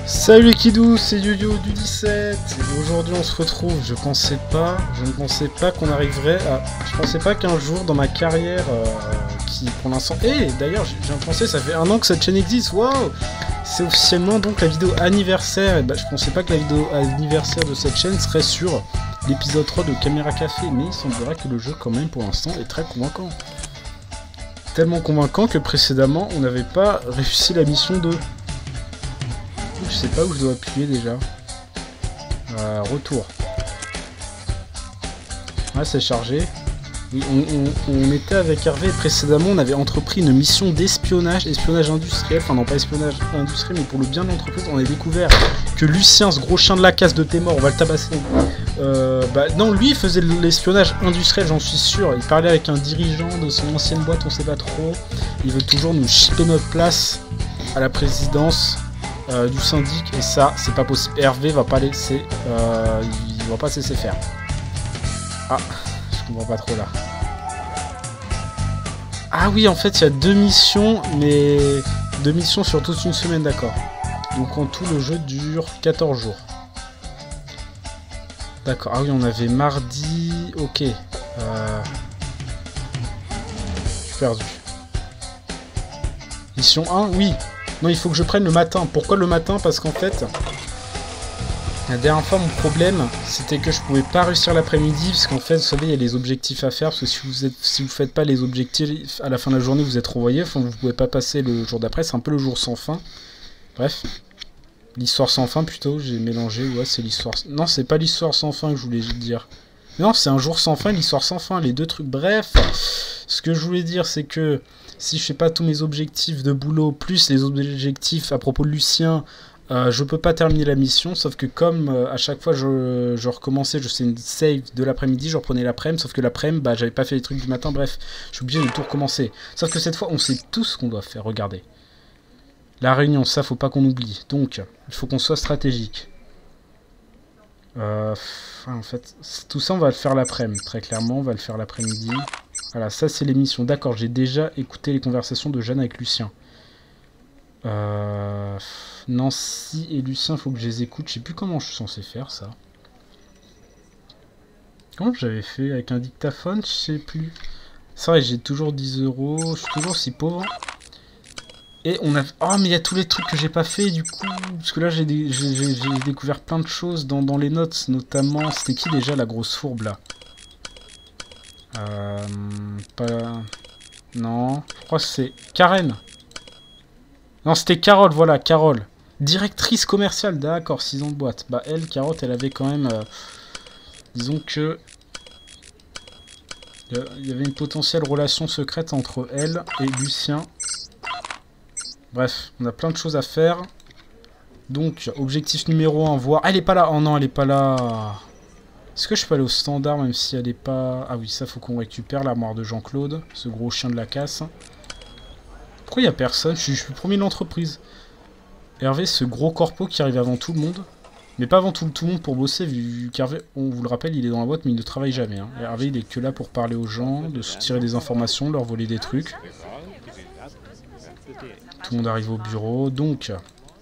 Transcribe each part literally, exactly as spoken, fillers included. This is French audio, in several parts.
Salut les kidous, c'est YoYo du dix-sept et aujourd'hui on se retrouve, je pensais pas, je ne pensais pas qu'on arriverait à... Je pensais pas qu'un jour dans ma carrière, euh, qui pour l'instant... Eh d'ailleurs, je viens de penser, ça fait un an que cette chaîne existe, waouh. C'est officiellement donc la vidéo anniversaire, et bah je pensais pas que la vidéo anniversaire de cette chaîne serait sur l'épisode trois de Caméra Café, mais il semblerait que le jeu quand même pour l'instant est très convaincant. Tellement convaincant que précédemment on n'avait pas réussi la mission deux. Je sais pas où je dois appuyer déjà. Euh, retour. Ouais, c'est chargé. Oui, on, on, on était avec Hervé et précédemment on avait entrepris une mission d'espionnage, espionnage industriel, enfin non pas espionnage industriel mais pour le bien de l'entreprise. On a découvert que Lucien, ce gros chien de la casse de tes morts, on va le tabasser. Euh, bah non, lui il faisait l'espionnage industriel, j'en suis sûr. Il parlait avec un dirigeant de son ancienne boîte, on sait pas trop. Il veut toujours nous chipper notre place à la présidence. Euh, du syndic, et ça c'est pas possible. Hervé va pas laisser euh, il va pas se laisser faire. Ah, je comprends pas trop là. Ah oui, en fait il y a deux missions, mais deux missions sur toute une semaine, d'accord. Donc en tout le jeu dure quatorze jours. D'accord, ah oui on avait mardi, ok. Euh... Je suis perdu. Mission un, oui. Non, il faut que je prenne le matin. Pourquoi le matin? Parce qu'en fait, la dernière fois, mon problème, c'était que je pouvais pas réussir l'après-midi, parce qu'en fait, vous savez, il y a les objectifs à faire, parce que si vous êtes, si vous faites pas les objectifs à la fin de la journée, vous êtes renvoyé, enfin, vous pouvez pas passer le jour d'après, c'est un peu le jour sans fin. Bref. L'histoire sans fin, plutôt, j'ai mélangé, ouais, c'est l'histoire... Non, c'est pas l'histoire sans fin que je voulais dire. Non, c'est un jour sans fin, l'histoire sans fin, les deux trucs. Bref, ce que je voulais dire, c'est que si je fais pas tous mes objectifs de boulot, plus les objectifs à propos de Lucien, euh, je peux pas terminer la mission, sauf que comme euh, à chaque fois je, je recommençais, je sais une save de l'après-midi, je reprenais l'après-midi, sauf que l'après-midi, bah, j'avais pas fait les trucs du matin, bref, je suis obligé de tout recommencer. Sauf que cette fois, on sait tout ce qu'on doit faire, regardez. La réunion, ça, faut pas qu'on oublie. Donc, il faut qu'on soit stratégique. Euh, en fait, tout ça, on va le faire l'après-midi, très clairement, on va le faire l'après-midi. Voilà, ça c'est l'émission. D'accord, j'ai déjà écouté les conversations de Jeanne avec Lucien. Euh, Nancy et Lucien, faut que je les écoute. Je sais plus comment je suis censé faire ça. Comment j'avais fait avec un dictaphone? Je sais plus. C'est vrai, j'ai toujours dix euros. Je suis toujours si pauvre. Et on a... Oh, mais il y a tous les trucs que j'ai pas fait du coup. Parce que là, j'ai dé... découvert plein de choses dans, dans les notes. Notamment, c'était qui déjà la grosse fourbe là? Euh, pas... Non, je crois que c'est Karen. Non, c'était Carole, voilà, Carole. Directrice commerciale, d'accord, six ans de boîte. Bah, elle, Carotte, elle avait quand même... Euh, disons que... Il y avait une potentielle relation secrète entre elle et Lucien. Bref, on a plein de choses à faire. Donc, objectif numéro un, voir... Ah, elle est pas là. Oh non, elle est pas là. Est-ce que je peux aller au standard même si elle est pas... Ah oui, ça faut qu'on récupère l'armoire de Jean-Claude, ce gros chien de la casse. Pourquoi il n'y a personne? Je suis, je suis le premier de l'entreprise. Hervé, ce gros corpo qui arrive avant tout le monde. Mais pas avant tout, tout le monde pour bosser, vu qu'Hervé, on vous le rappelle, il est dans la boîte mais il ne travaille jamais. Hein. Hervé, il est que là pour parler aux gens, de soutirer des informations, leur voler des trucs. Tout le monde arrive au bureau, donc...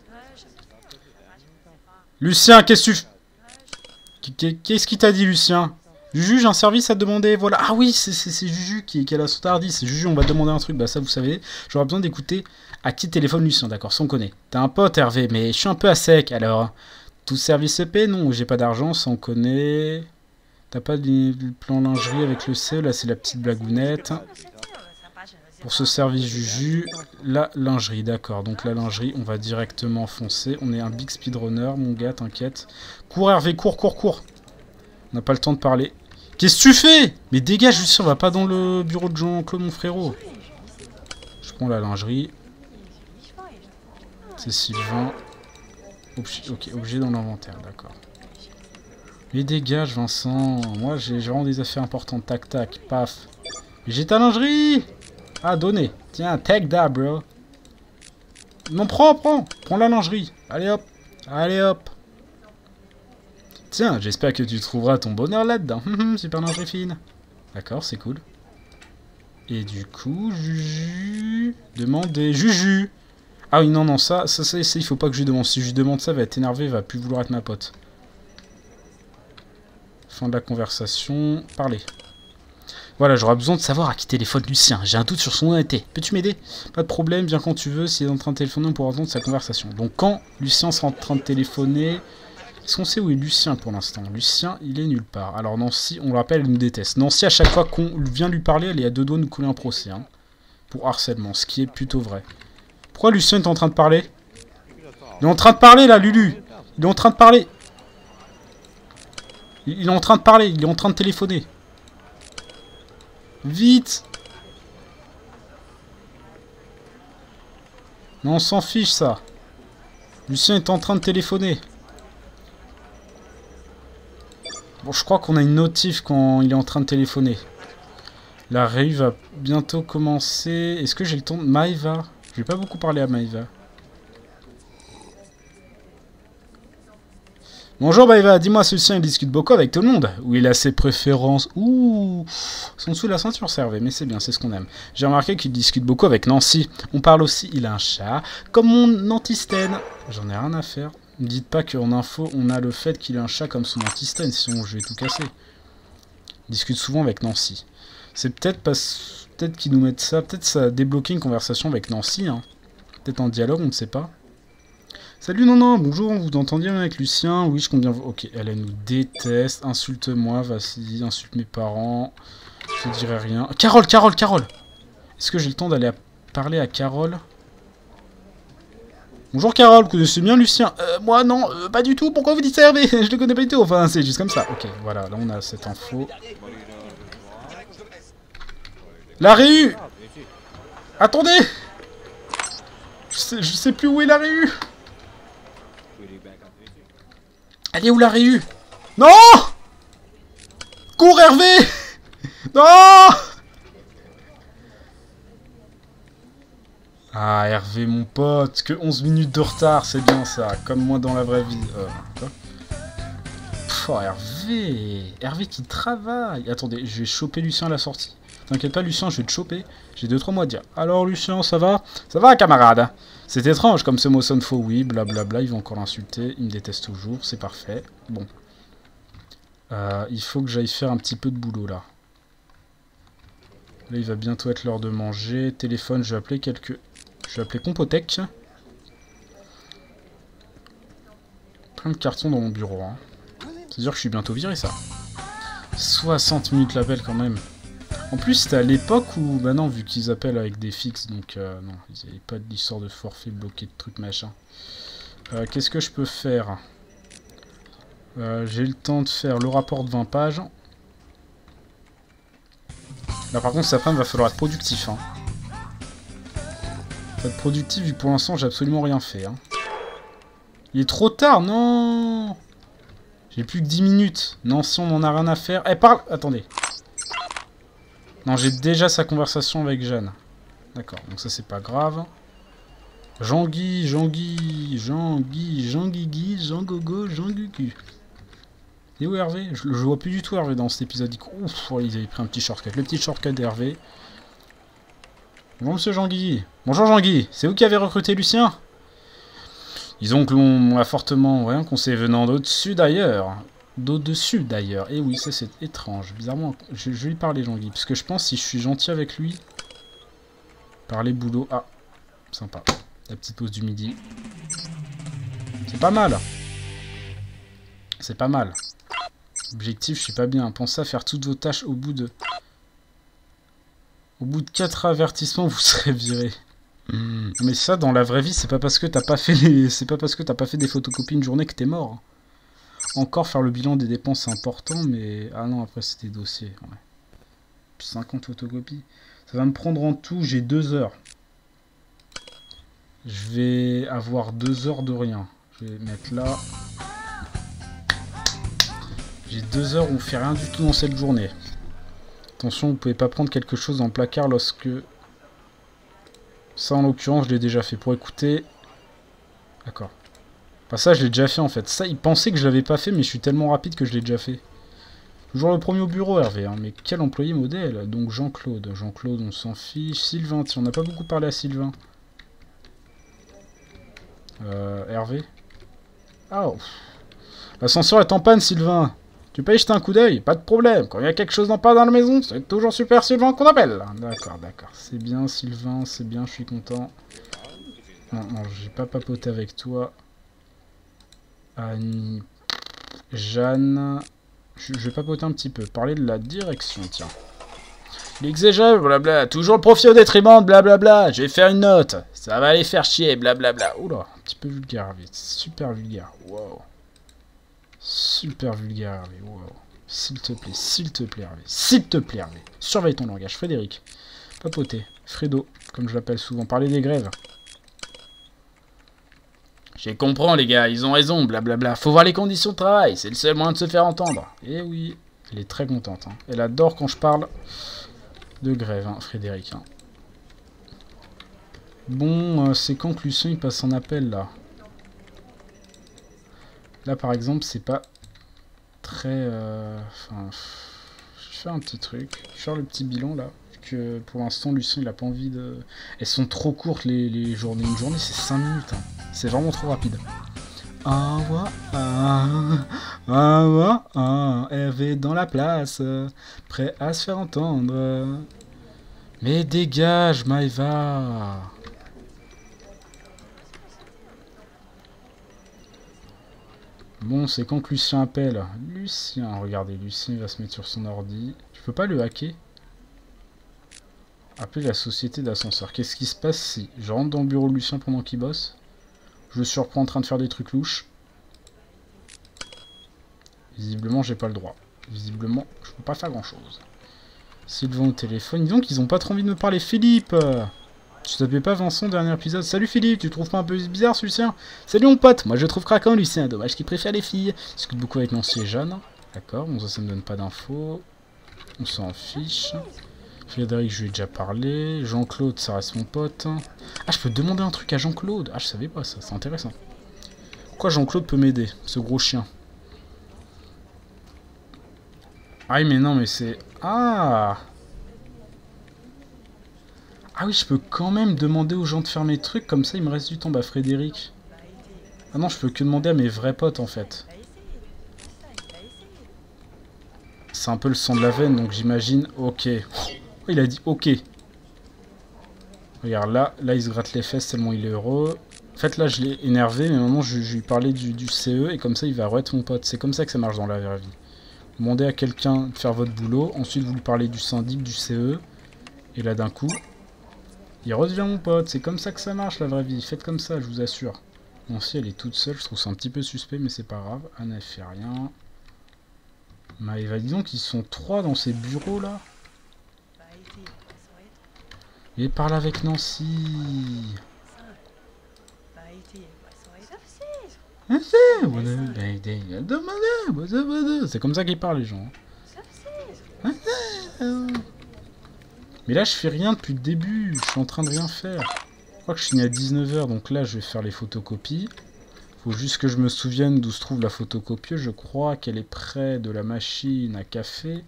Lucien, qu'est-ce que tu... Qu'est-ce qu'il t'a dit, Lucien? Juju, j'ai un service à te demander, voilà. Ah oui, c'est Juju qui, qui a la sautardise. Juju, on va te demander un truc, bah ça vous savez. J'aurais besoin d'écouter à qui téléphone Lucien, d'accord, ça on connaît. T'as un pote, Hervé, mais je suis un peu à sec, alors. Tout service E P, non, j'ai pas d'argent, ça on connaît. T'as pas de plan lingerie avec le C E, là c'est la petite blagounette. Pour ce service Juju, la lingerie, d'accord. Donc la lingerie, on va directement foncer. On est un big speedrunner, mon gars, t'inquiète. Cours Hervé, cours, cours, cours. On n'a pas le temps de parler. Qu'est-ce que tu fais? Mais dégage, Lucien, on va pas dans le bureau de Jean-Claude, mon frérot. Je prends la lingerie. C'est Sylvain. Ok, objet dans l'inventaire, d'accord. Mais dégage, Vincent. Moi, j'ai vraiment des affaires importantes. Tac, tac, paf. J'ai ta lingerie! Ah, donné. Tiens, take that, bro. Non, prends, prends. Prends la lingerie. Allez, hop. Allez, hop. Tiens, j'espère que tu trouveras ton bonheur là-dedans. Super lingerie fine. D'accord, c'est cool. Et du coup, Juju... Demandez... Juju. Ah oui, non, non, ça, ça, ça, ça, il faut pas que je lui demande. Si je lui demande ça, elle va être énervée, elle va plus vouloir être ma pote. Fin de la conversation. Parlez. Voilà, j'aurai besoin de savoir à qui téléphone Lucien. J'ai un doute sur son honnêteté. Peux-tu m'aider? Pas de problème, viens quand tu veux. S'il est en train de téléphoner, on pourra entendre sa conversation. Donc quand Lucien sera en train de téléphoner... Est-ce qu'on sait où est Lucien pour l'instant? Lucien, il est nulle part. Alors Nancy, on le rappelle, elle nous déteste. Nancy, à chaque fois qu'on vient lui parler, elle est à deux doigts de nous couler un procès. Hein, pour harcèlement, ce qui est plutôt vrai. Pourquoi Lucien est en train de parler? Il est en train de parler là, Lulu. Il est en train de parler. Il est en train de parler, il est en train de téléphoner. Vite! Non, on s'en fiche, ça. Lucien est en train de téléphoner. Bon, je crois qu'on a une notif quand il est en train de téléphoner. La réu va bientôt commencer. Est-ce que j'ai le temps de... Maïva. Je vais pas beaucoup parler à Maïva. Bonjour Maïva, dis-moi, ce Lucien il discute beaucoup avec tout le monde? Ou il a ses préférences? Ouh, sont sous la ceinture servée, mais c'est bien, c'est ce qu'on aime. J'ai remarqué qu'il discute beaucoup avec Nancy. On parle aussi, il a un chat, comme mon antistène. J'en ai rien à faire. Ne dites pas qu'en info, on a le fait qu'il a un chat comme son antistène, sinon je vais tout casser. Il discute souvent avec Nancy. C'est peut-être parce... peut-être qu'ils nous mettent ça, peut-être ça a débloqué une conversation avec Nancy, hein. Peut-être en dialogue, on ne sait pas. Salut, non, non, bonjour, vous entendiez avec Lucien? Oui, je compte bien... Ok, elle, elle nous déteste. Insulte-moi, vas-y, insulte mes parents. Je te dirai rien. Carole, Carole, Carole! Est-ce que j'ai le temps d'aller à... parler à Carole? Bonjour Carole, vous connaissez bien Lucien? Euh, moi non, euh, pas du tout, pourquoi vous dites ça Hervé? Je le connais pas du tout, enfin, c'est juste comme ça. Ok, voilà, là on a cette info. La réu! Attendez! Je sais, je sais plus où est la réu! Elle est où la réu? Non! Cours Hervé! Non! Ah Hervé mon pote, que onze minutes de retard, c'est bien ça, comme moi dans la vraie vie. Euh, quoi? Pff, oh, Hervé! Hervé qui travaille! Attendez, je vais choper Lucien à la sortie. T'inquiète pas Lucien, je vais te choper. J'ai deux trois mots à dire. Alors Lucien, ça va? Ça va camarade? C'est étrange comme ce mot sonne faux, oui, blablabla, il va encore l'insulter, il me déteste toujours, c'est parfait. Bon. Euh, il faut que j'aille faire un petit peu de boulot là. Là il va bientôt être l'heure de manger. Téléphone, je vais appeler quelques... Je vais appeler Compotech. Plein de cartons dans mon bureau, hein. C'est-à-dire que je suis bientôt viré ça. soixante minutes l'appel quand même. En plus, c'était à l'époque où... Bah non, vu qu'ils appellent avec des fixes, donc... Euh, non, il n'y avait pas d'histoire de forfait bloqué, de trucs machin. Euh, Qu'est-ce que je peux faire? euh, J'ai le temps de faire le rapport de vingt pages. Là, par contre, cet après-midi, il va falloir être productif. Hein. Faut être productif, vu que pour l'instant, j'ai absolument rien fait. Hein. Il est trop tard, non! J'ai plus que dix minutes. Non, si on n'en a rien à faire... Eh, parle! Attendez. Non, j'ai déjà sa conversation avec Jeanne. D'accord, donc ça c'est pas grave. Jean-Guy, Jean-Guy, Jean-Guy, Jean-Guigui, Jean-Gogo, Jean-Gugu. Et où Hervé? Je, je vois plus du tout Hervé dans cet épisode. Ouf, ouais, ils avaient pris un petit shortcut. Le petit shortcut d'Hervé. Bonjour monsieur Jean-Guy. Bonjour Jean-Guy, c'est vous qui avez recruté Lucien? Disons que l'on a fortement... Ouais, qu'on s'est venant d'au-dessus d'ailleurs. D'au-dessus d'ailleurs. Et oui, ça c'est étrange. Bizarrement, je, je vais lui parler Jean-Guy. Parce que je pense si je suis gentil avec lui... Parler boulot. Ah, sympa. La petite pause du midi. C'est pas mal. C'est pas mal. Objectif, je suis pas bien. Pensez à faire toutes vos tâches au bout de... Au bout de quatre avertissements, vous serez viré. Mmh. Mais ça, dans la vraie vie, c'est pas parce que t'as pas fait les... C'est pas parce que t'as pas fait des photocopies une journée que t'es mort. Encore faire le bilan des dépenses, c'est important, mais... Ah non, après, c'était dossier. Ouais. cinquante photocopies. Ça va me prendre en tout, j'ai deux heures. Je vais avoir deux heures de rien. Je vais mettre là. J'ai deux heures où on fait rien du tout dans cette journée. Attention, vous pouvez pas prendre quelque chose dans le placard lorsque... Ça, en l'occurrence, je l'ai déjà fait. Pour écouter... D'accord. Bah ça, je l'ai déjà fait, en fait. Ça, il pensait que je l'avais pas fait, mais je suis tellement rapide que je l'ai déjà fait. Toujours le premier au bureau, Hervé. Hein. Mais quel employé modèle? Donc Jean-Claude. Jean-Claude, on s'en fiche. Sylvain, tiens, on n'a pas beaucoup parlé à Sylvain. Euh, Hervé. Ah, oh. L'ascenseur est en panne, Sylvain. Tu peux y jeter un coup d'œil, pas de problème. Quand il y a quelque chose en panne dans la maison, c'est toujours Super Sylvain qu'on appelle. D'accord, d'accord. C'est bien, Sylvain, c'est bien, je suis content. Non, non, j'ai pas papoté avec toi. Annie... Jeanne... Je, je vais papoter un petit peu. Parler de la direction, tiens. L'exégève, blabla. Toujours le profit au détriment de blablabla. Je vais faire une note. Ça va aller faire chier, blablabla. Oula, un petit peu vulgaire, vite. Super vulgaire. Wow. Super vulgaire, Hervé. Wow. S'il te plaît, s'il te plaît, Hervé. S'il te plaît, Hervé. Surveille ton langage. Frédéric. Papoter. Fredo, comme je l'appelle souvent. Parler des grèves. Je comprends, les gars. Ils ont raison, blablabla. Faut voir les conditions de travail. C'est le seul moyen de se faire entendre. Eh oui. Elle est très contente. Hein. Elle adore quand je parle de grève, hein, Frédéric. Hein. Bon, euh, c'est quand que Lucien il passe en appel, là. Là, par exemple, c'est pas très... Euh... Enfin, je vais faire un petit truc. Je vais faire le petit bilan, là. Que pour l'instant, Lucien, il a pas envie de... Elles sont trop courtes, les, les journées. Une journée, c'est cinq minutes. Hein. C'est vraiment trop rapide. Ah, ouais, ah, ah, ouais, ah, Hervé dans la place, prêt à se faire entendre. Mais dégage, Maëva. Bon, c'est quand que Lucien appelle. Lucien, regardez, Lucien va se mettre sur son ordi. Je peux pas le hacker? Appeler la société d'ascenseur. Qu'est-ce qui se passe si je rentre dans le bureau de Lucien pendant qu'il bosse? Je le surprends en train de faire des trucs louches. Visiblement, j'ai pas le droit. Visiblement, je peux pas faire grand-chose. Sylvain au téléphone. Dis donc, ils ont pas trop envie de me parler. Philippe! Tu t'appelais pas Vincent, dernier épisode? Salut Philippe, tu trouves pas un peu bizarre ce Lucien? Salut mon pote, moi je trouve craquant Lucien. Dommage qu'il préfère les filles. Il discute beaucoup avec Nancy et Jeanne. D'accord, bon ça, ça me donne pas d'infos. On s'en fiche. Frédéric, je lui ai déjà parlé. Jean-Claude, ça reste mon pote. Ah, je peux demander un truc à Jean-Claude. Ah, je savais pas ça, c'est intéressant. Pourquoi Jean-Claude peut m'aider, ce gros chien? Ah, mais non, mais c'est... Ah Ah oui, je peux quand même demander aux gens de faire mes trucs, comme ça il me reste du temps. Bah, Frédéric. Ah non, je peux que demander à mes vrais potes, en fait. C'est un peu le sang de la veine, donc j'imagine... Ok. Oh, il a dit ok. Regarde, là, là, il se gratte les fesses tellement il est heureux. En fait, là, je l'ai énervé, mais maintenant, je, je lui parlais du, du C E, et comme ça, il va re-être mon pote. C'est comme ça que ça marche dans la vraie vie. Vous demandez à quelqu'un de faire votre boulot, ensuite, vous lui parlez du syndic, du C E, et là, d'un coup, il redevient mon pote. C'est comme ça que ça marche, la vraie vie. Faites comme ça, je vous assure. Bon, si elle est toute seule, je trouve ça un petit peu suspect, mais c'est pas grave. Anna, elle fait rien. Maëva, disons qu'ils sont trois dans ces bureaux, là. Et parle avec Nancy. C'est comme ça qu'ils parlent, les gens. Mais là, je fais rien depuis le début. Je suis en train de rien faire. Je crois que je finis à dix-neuf heures, donc là, je vais faire les photocopies. Faut juste que je me souvienne d'où se trouve la photocopieuse. Je crois qu'elle est près de la machine à café.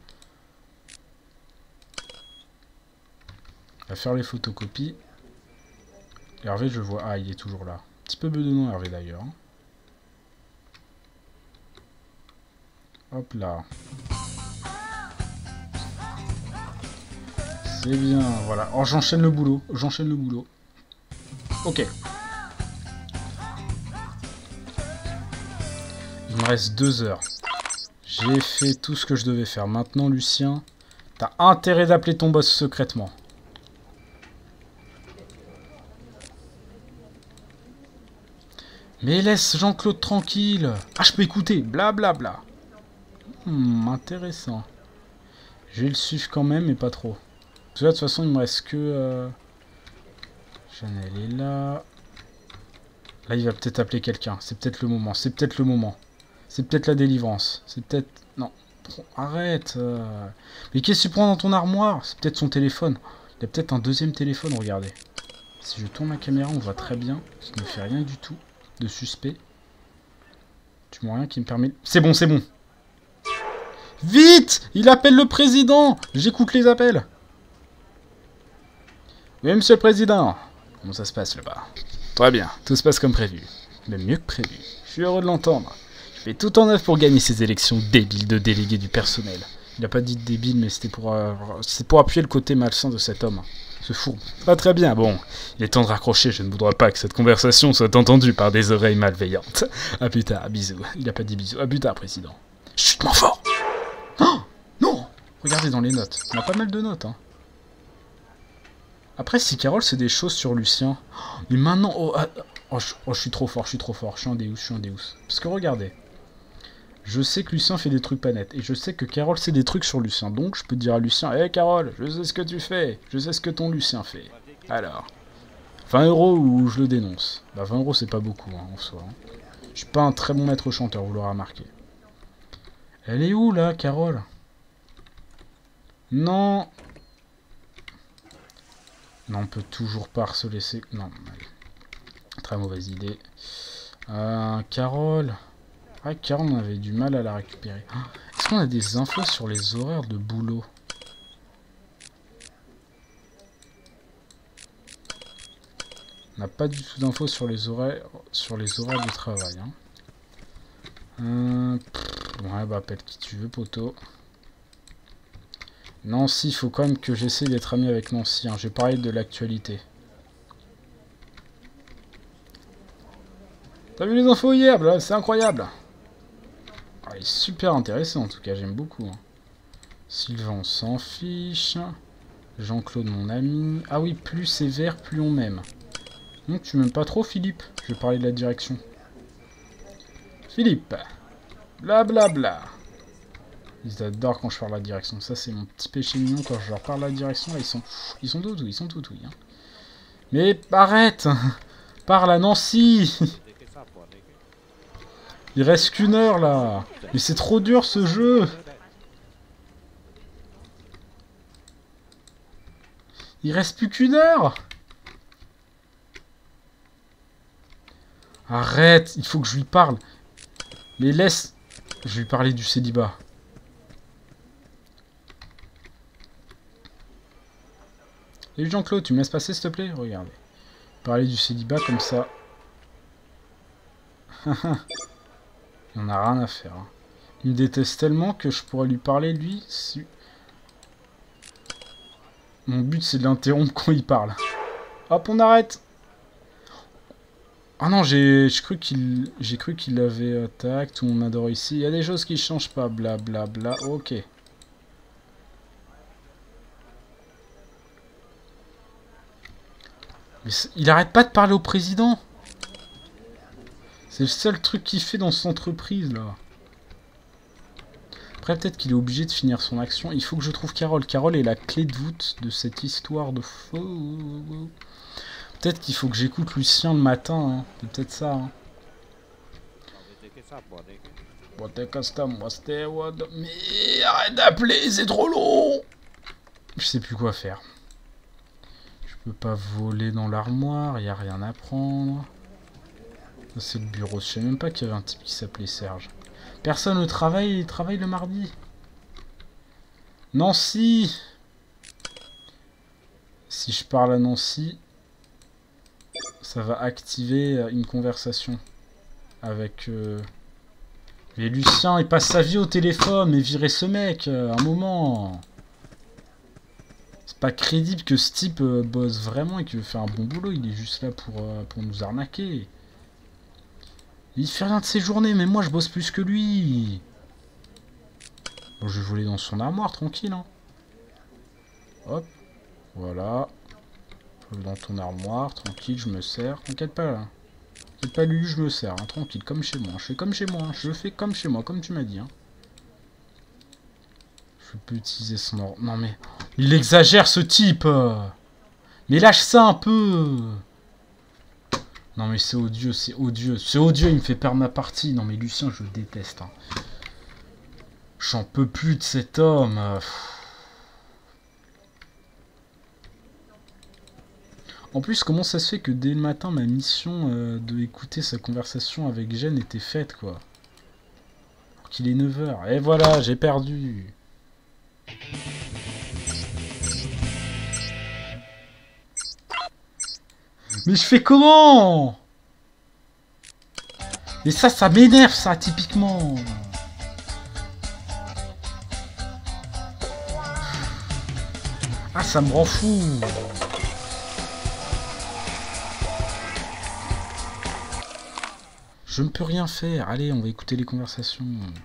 À faire les photocopies. Hervé, je vois... Ah, il est toujours là. Un petit peu bedonnant, Hervé, d'ailleurs. Hop là. C'est bien, voilà. Oh, j'enchaîne le boulot. J'enchaîne le boulot. Ok. Il me reste deux heures. J'ai fait tout ce que je devais faire. Maintenant, Lucien, t'as intérêt d'appeler ton boss secrètement. Mais laisse Jean-Claude tranquille. Ah, je peux écouter. Blablabla. Bla, bla. Hmm, intéressant. Je vais le suivre quand même, mais pas trop. Parce que là, de toute façon, il me reste que... Euh... Chanel est là. Là, il va peut-être appeler quelqu'un. C'est peut-être le moment. C'est peut-être le moment. C'est peut-être la délivrance. C'est peut-être... Non. Arrête. Euh... Mais qu'est-ce que tu prends dans ton armoire? C'est peut-être son téléphone. Il y a peut-être un deuxième téléphone, regardez. Si je tourne la caméra, on voit très bien qu'il ne fait rien du tout de suspect. Tu vois rien qui me permet... C'est bon, c'est bon. Vite! Il appelle le président! J'écoute les appels. Oui, monsieur le président. Comment ça se passe là-bas? Très bien, tout se passe comme prévu. Même mieux que prévu. Je suis heureux de l'entendre. Je fais tout en œuvre pour gagner ces élections débiles de délégués du personnel. Il n'a pas dit débile, mais c'était pour, euh, c'est pour appuyer le côté malsain de cet homme. Ce fou. Pas très bien, bon. Il est temps de raccrocher, je ne voudrais pas que cette conversation soit entendue par des oreilles malveillantes. À plus tard, bisous. Il n'a pas dit bisous. À plus tard, président. Chut, m'en fort. Oh non. Regardez dans les notes. On a pas mal de notes, hein. Après, si Carole c'est des choses sur Lucien. Mais maintenant... Oh, ah, oh, je, oh, je suis trop fort, je suis trop fort. Je suis un Deus, je suis un Deus. Parce que regardez. Je sais que Lucien fait des trucs pas nets. Et je sais que Carole sait des trucs sur Lucien. Donc, je peux dire à Lucien, hé hey, Carole, je sais ce que tu fais. Je sais ce que ton Lucien fait. Alors... vingt euros ou je le dénonce. Bah, vingt euros, c'est pas beaucoup, hein, en soi. Hein. Je suis pas un très bon maître chanteur, vous l'aurez remarqué. Elle est où, là, Carole? Non. Non, on peut toujours pas se laisser... Non, très mauvaise idée. Euh, Carole... Ah, Carole, on avait du mal à la récupérer. Ah, est-ce qu'on a des infos sur les horaires de boulot? On n'a pas du tout d'infos sur les horaires sur les horaires de travail. Hein. Euh, pff, ouais, bah appelle qui tu veux, poteau. Nancy, il faut quand même que j'essaie d'être ami avec Nancy. Hein. Je vais parler de l'actualité. T'as vu les infos hier, là? C'est incroyable. Ah, il est super intéressant en tout cas, j'aime beaucoup. Hein. Sylvain, on s'en fiche. Jean-Claude, mon ami. Ah oui, plus c'est vert, plus on m'aime. Donc tu m'aimes pas trop, Philippe? Je vais parler de la direction. Philippe. Blablabla. Bla bla. Ils adorent quand je parle de la direction. Ça, c'est mon petit péché mignon. Quand je leur parle de la direction, là, ils sont... Ils sont doudous, ils sont doudous. Hein. Mais arrête. Parle à Nancy. Il reste qu'une heure, là. Mais c'est trop dur, ce jeu. Il reste plus qu'une heure. Arrête, il faut que je lui parle. Mais laisse... Je vais lui parler du célibat. Et Jean-Claude, tu me laisses passer, s'il te plaît? Regardez. Parler du célibat comme ça. Il en a rien à faire. Hein. Il me déteste tellement que je pourrais lui parler, lui. Si... Mon but, c'est de l'interrompre quand il parle. Hop, on arrête. Ah non, j'ai cru qu'il j'ai cru qu'il avait attaque, tout le monde adore ici. Il y a des choses qui changent pas, blablabla. Bla, bla. Ok. Mais il arrête pas de parler au président. C'est le seul truc qu'il fait dans son entreprise, là. Après, peut-être qu'il est obligé de finir son action. Il faut que je trouve Carole. Carole est la clé de voûte de cette histoire de faux. Peut-être qu'il faut que j'écoute Lucien le matin. Hein. C'est peut-être ça. Hein. Mais arrête d'appeler, c'est trop long. Je sais plus quoi faire. Je peux pas voler dans l'armoire. Il n'y a rien à prendre. C'est le bureau. Je sais même pas qu'il y avait un type qui s'appelait Serge. Personne ne travaille, il travaille le mardi. Nancy. Si je parle à Nancy, ça va activer une conversation avec... Euh... Mais Lucien, il passe sa vie au téléphone, mais virez ce mec, euh, un moment. C'est pas crédible que ce type euh, bosse vraiment et qu'il veut faire un bon boulot, il est juste là pour, euh, pour nous arnaquer. Il fait rien de ses journées, mais moi je bosse plus que lui. Bon, je vais voler dans son armoire, tranquille. Hein. Hop, voilà. Dans ton armoire, tranquille, je me sers. T'inquiète pas là. T'inquiète pas, lui, je me sers, hein, tranquille, comme chez moi. Je fais comme chez moi, hein. Je fais comme chez moi, comme tu m'as dit. Hein. Je peux utiliser son or. Non mais, il exagère ce type. Mais lâche ça un peu. Non mais c'est odieux, c'est odieux. C'est odieux, il me fait perdre ma partie. Non mais Lucien, je le déteste. Hein. J'en peux plus de cet homme. En plus, comment ça se fait que dès le matin, ma mission euh, de écouter sa conversation avec Jeanne était faite, quoi. Alors qu'il est neuf heures. Et voilà, j'ai perdu. Mais je fais comment? Et ça, ça m'énerve, ça, typiquement. Ah, ça me rend fou. Je ne peux rien faire. Allez, on va écouter les conversations.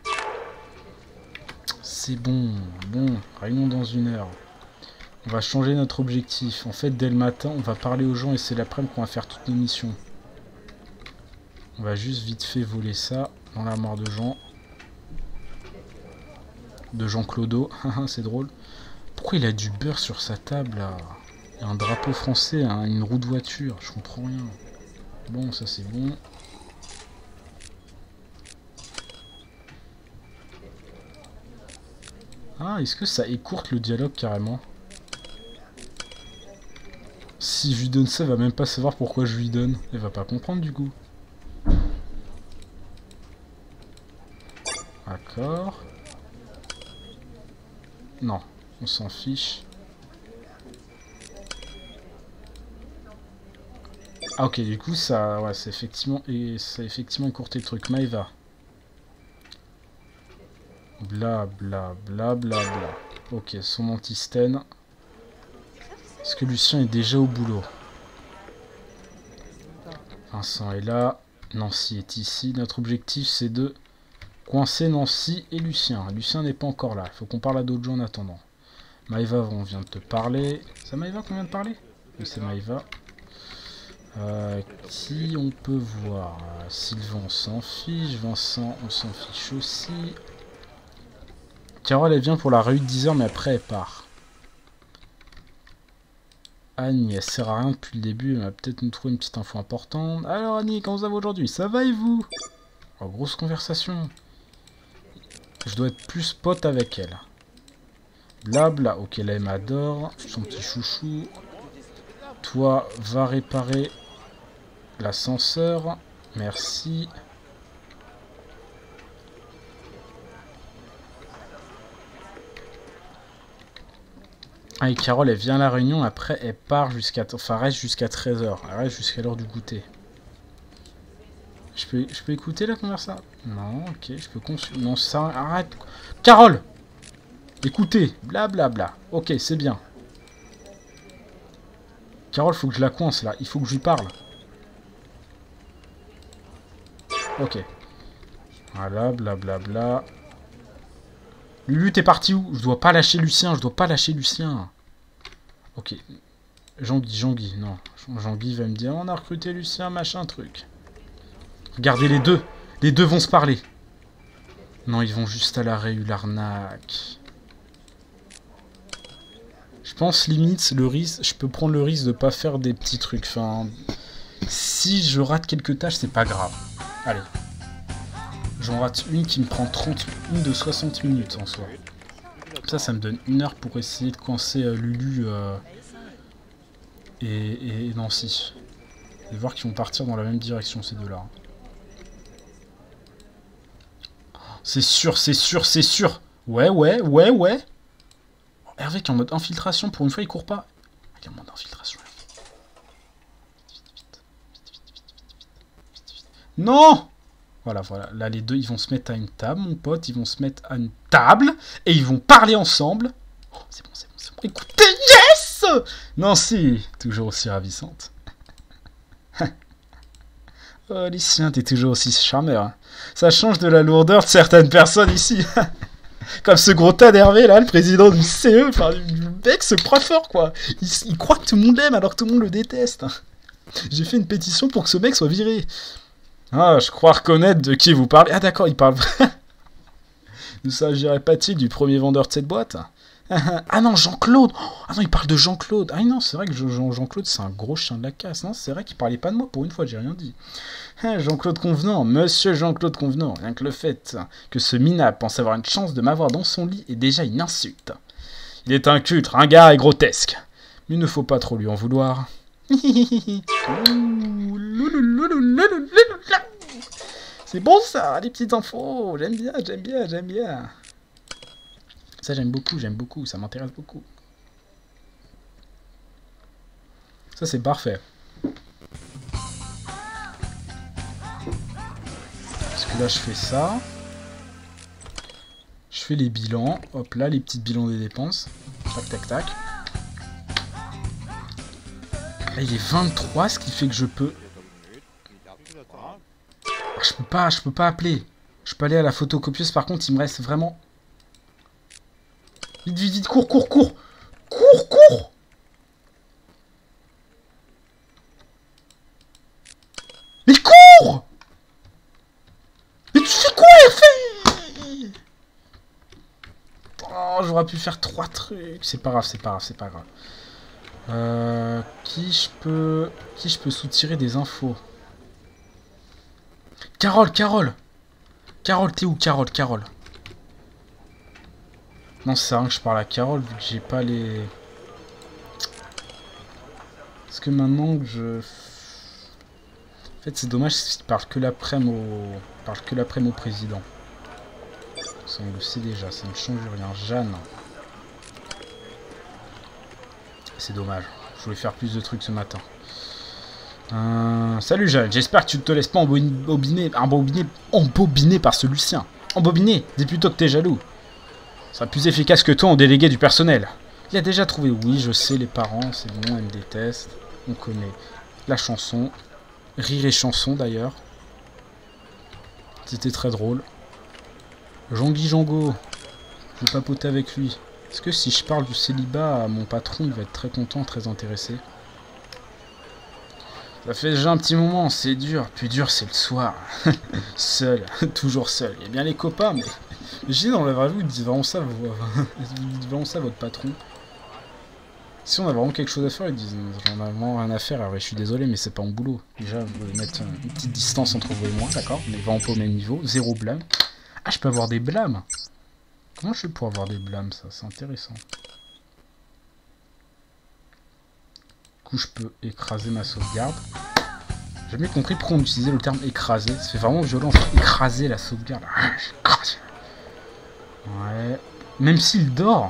C'est bon. Bon, réunion dans une heure. On va changer notre objectif. En fait, dès le matin, on va parler aux gens et c'est l'après-midi qu'on va faire toutes nos missions. On va juste vite fait voler ça dans l'armoire de Jean. De Jean Clodo. C'est drôle. Pourquoi il a du beurre sur sa table, là? Il y a un drapeau français, hein, une roue de voiture. Je comprends rien. Bon, ça c'est bon. Ah, est-ce que ça écourte le dialogue carrément? Si je lui donne ça, elle va même pas savoir pourquoi je lui donne. Elle va pas comprendre du coup. D'accord. Non, on s'en fiche. Ah ok, du coup ça, ouais, c'est effectivement, et ça a effectivement écourté le truc. Maëva. Bla bla bla bla bla. Ok, son antistène. Est-ce que Lucien est déjà au boulot? Vincent est là. Nancy est ici. Notre objectif c'est de coincer Nancy et Lucien. Lucien n'est pas encore là. Il faut qu'on parle à d'autres gens en attendant. Maëva, on vient de te parler. C'est Maëva qu'on vient de parler? Oui, c'est Maëva. Euh, qui on peut voir? Sylvain, on s'en fiche. Vincent, on s'en fiche aussi. Carole, elle vient pour la réu de dix heures, mais après, elle part. Annie, elle sert à rien depuis le début. Elle va peut-être nous trouver une petite info importante. Alors, Annie, comment ça va aujourd'hui? Ça va et vous? Oh, grosse conversation. Je dois être plus pote avec elle. Blabla. Ok, là, elle m'adore. Son petit chouchou. Toi, va réparer l'ascenseur. Merci. Ah, et Carole, elle vient à la réunion, après elle part jusqu'à... Enfin, reste jusqu'à treize heures. Elle reste jusqu'à l'heure du goûter. Je peux, je peux écouter la conversation? Non, ok, je peux consulter... Non, ça... Arrête. Carole! Écoutez, blablabla. Bla, bla. Ok, c'est bien. Carole, faut que je la coince, là. Il faut que je lui parle. Ok. Voilà, blablabla. Bla, bla. Lulu, t'es parti où? Je dois pas lâcher Lucien, je dois pas lâcher Lucien. Ok. Jean-Guy, Jean-Guy, non. Jean-Guy va me dire, on a recruté Lucien, machin, truc. Regardez les deux. Les deux vont se parler. Non, ils vont juste à la réu, l'arnaque. Je pense, limite, le risque, je peux prendre le risque de pas faire des petits trucs. Enfin, si je rate quelques tâches, c'est pas grave. Allez. J'en rate une qui me prend trente, une de soixante minutes en soi. Ça, ça me donne une heure pour essayer de coincer euh, Lulu euh, et, et, et Nancy. Et voir qu'ils vont partir dans la même direction, ces deux-là. C'est sûr, c'est sûr, c'est sûr. Ouais, ouais, ouais, ouais. Hervé qui est en mode infiltration, pour une fois, il court pas. Il est en mode infiltration. Non! Voilà, voilà. Là, les deux, ils vont se mettre à une table, mon pote. Ils vont se mettre à une table. Et ils vont parler ensemble. Oh, c'est bon, c'est bon, c'est bon. Écoutez, yes! Nancy, toujours aussi ravissante. Oh, Lucien, t'es toujours aussi charmeur. Hein. Ça change de la lourdeur de certaines personnes ici. Comme ce gros tas d'Hervé, là, le président du C E. Enfin, le mec se croit fort, quoi. Il, il croit que tout le monde l'aime alors que tout le monde le déteste. J'ai fait une pétition pour que ce mec soit viré. Ah, je crois reconnaître de qui vous parlez. Ah d'accord, il parle vrai. Ne s'agirait pas-t-il du premier vendeur de cette boîte? Ah non, Jean-Claude. Ah non, il parle de Jean-Claude. Ah non, c'est vrai que Jean-Claude, c'est un gros chien de la casse. Non, c'est vrai qu'il parlait pas de moi pour une fois, j'ai rien dit. Jean-Claude Convenant, monsieur Jean-Claude Convenant. Rien que le fait que ce minable pense avoir une chance de m'avoir dans son lit est déjà une insulte. Il est inculte, ringard et grotesque. Mais il ne faut pas trop lui en vouloir. C'est bon ça, les petites infos. J'aime bien, j'aime bien, j'aime bien. Ça j'aime beaucoup, j'aime beaucoup, ça m'intéresse beaucoup. Ça c'est parfait. Puis là, je fais ça. Je fais les bilans. Hop là, les petits bilans des dépenses. Tac, tac, tac. Là, il est vingt-trois, ce qui fait que je peux... Je peux pas, je peux pas appeler. Je peux aller à la photocopieuse, par contre, il me reste vraiment... Vite, vite, vite, cours, cours, cours. Cours, cours. Mais cours. Mais tu fais quoi, fait? Oh, j'aurais pu faire trois trucs. C'est pas grave, c'est pas grave, c'est pas grave. Euh, qui je peux... Qui je peux soutirer des infos? Carole, Carole. Carole, t'es où, Carole, Carole? Non, c'est rien que je parle à Carole, vu que j'ai pas les... Parce que maintenant que je... En fait, c'est dommage s'il parle que l'après-midi au... parle que l'après-midi au président. Ça, on le sait déjà, ça ne change rien. Jeanne. C'est dommage. Je voulais faire plus de trucs ce matin. Euh... Salut Jeanne, j'espère que tu ne te laisses pas embobiner, embobiner, embobiner par ce Lucien. Embobiner, dis plutôt que t'es jaloux. Ce sera plus efficace que toi en délégué du personnel. Il a déjà trouvé, oui, je sais, les parents, c'est bon, elle me déteste. On connaît la chanson. Rire et chanson d'ailleurs. C'était très drôle. Jean-Guy Jango. Je vais papoter avec lui. Est-ce que si je parle du célibat à mon patron, il va être très content, très intéressé? Ça fait déjà un petit moment, c'est dur. Plus dur, c'est le soir. Seul, toujours seul. Il y a bien les copains, mais... Je dis dans la vraie vie, ils disent vraiment ça, vous... ils disent vraiment ça, votre patron. Si on a vraiment quelque chose à faire, ils disent j'en ai vraiment rien à faire. Alors, je suis désolé, mais c'est pas mon boulot. Déjà, vous voulez mettre une petite distance entre vous et moi, d'accord? On est vraiment pas au même niveau. Zéro blâme. Ah, je peux avoir des blâmes. Comment je fais pour avoir des blâmes, ça? C'est intéressant. Du coup, je peux écraser ma sauvegarde. J'ai jamais compris pourquoi on utilisait le terme écraser. Ça fait vraiment violent, écraser la sauvegarde. Écraser. Ouais. Même s'il dort.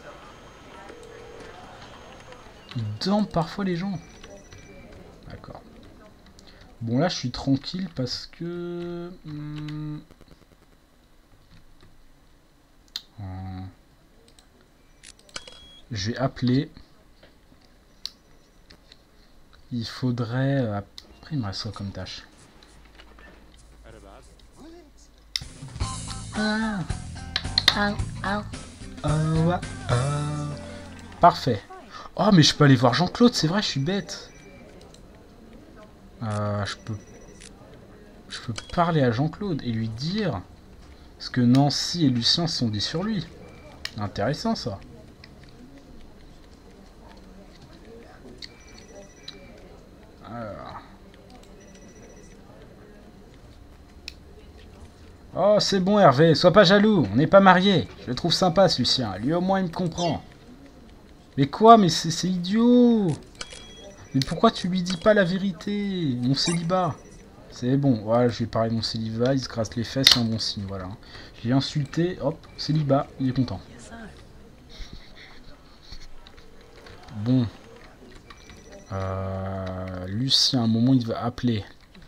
Ils dorment parfois les gens. D'accord. Bon là je suis tranquille parce que... Hmm... Hmm... Je vais appeler... Il faudrait... Après il me reste quoi comme tâche? Ah. Ah, ah, oh, oh. Parfait. Oh, mais je peux aller voir Jean-Claude, c'est vrai, je suis bête. Euh, je peux... Je peux parler à Jean-Claude et lui dire ce que Nancy et Lucien se sont dit sur lui. Intéressant, ça. Alors... Oh, c'est bon Hervé, sois pas jaloux, on n'est pas mariés. Je le trouve sympa ce Lucien, lui au moins il me comprend. Mais quoi, mais c'est idiot. Mais pourquoi tu lui dis pas la vérité? Mon célibat. C'est bon, voilà, je vais parler de mon célibat, il se grasse les fesses, c'est un bon signe, voilà. J'ai insulté, hop, célibat, il est content. Bon. Euh, Lucien, à un moment il va appeler.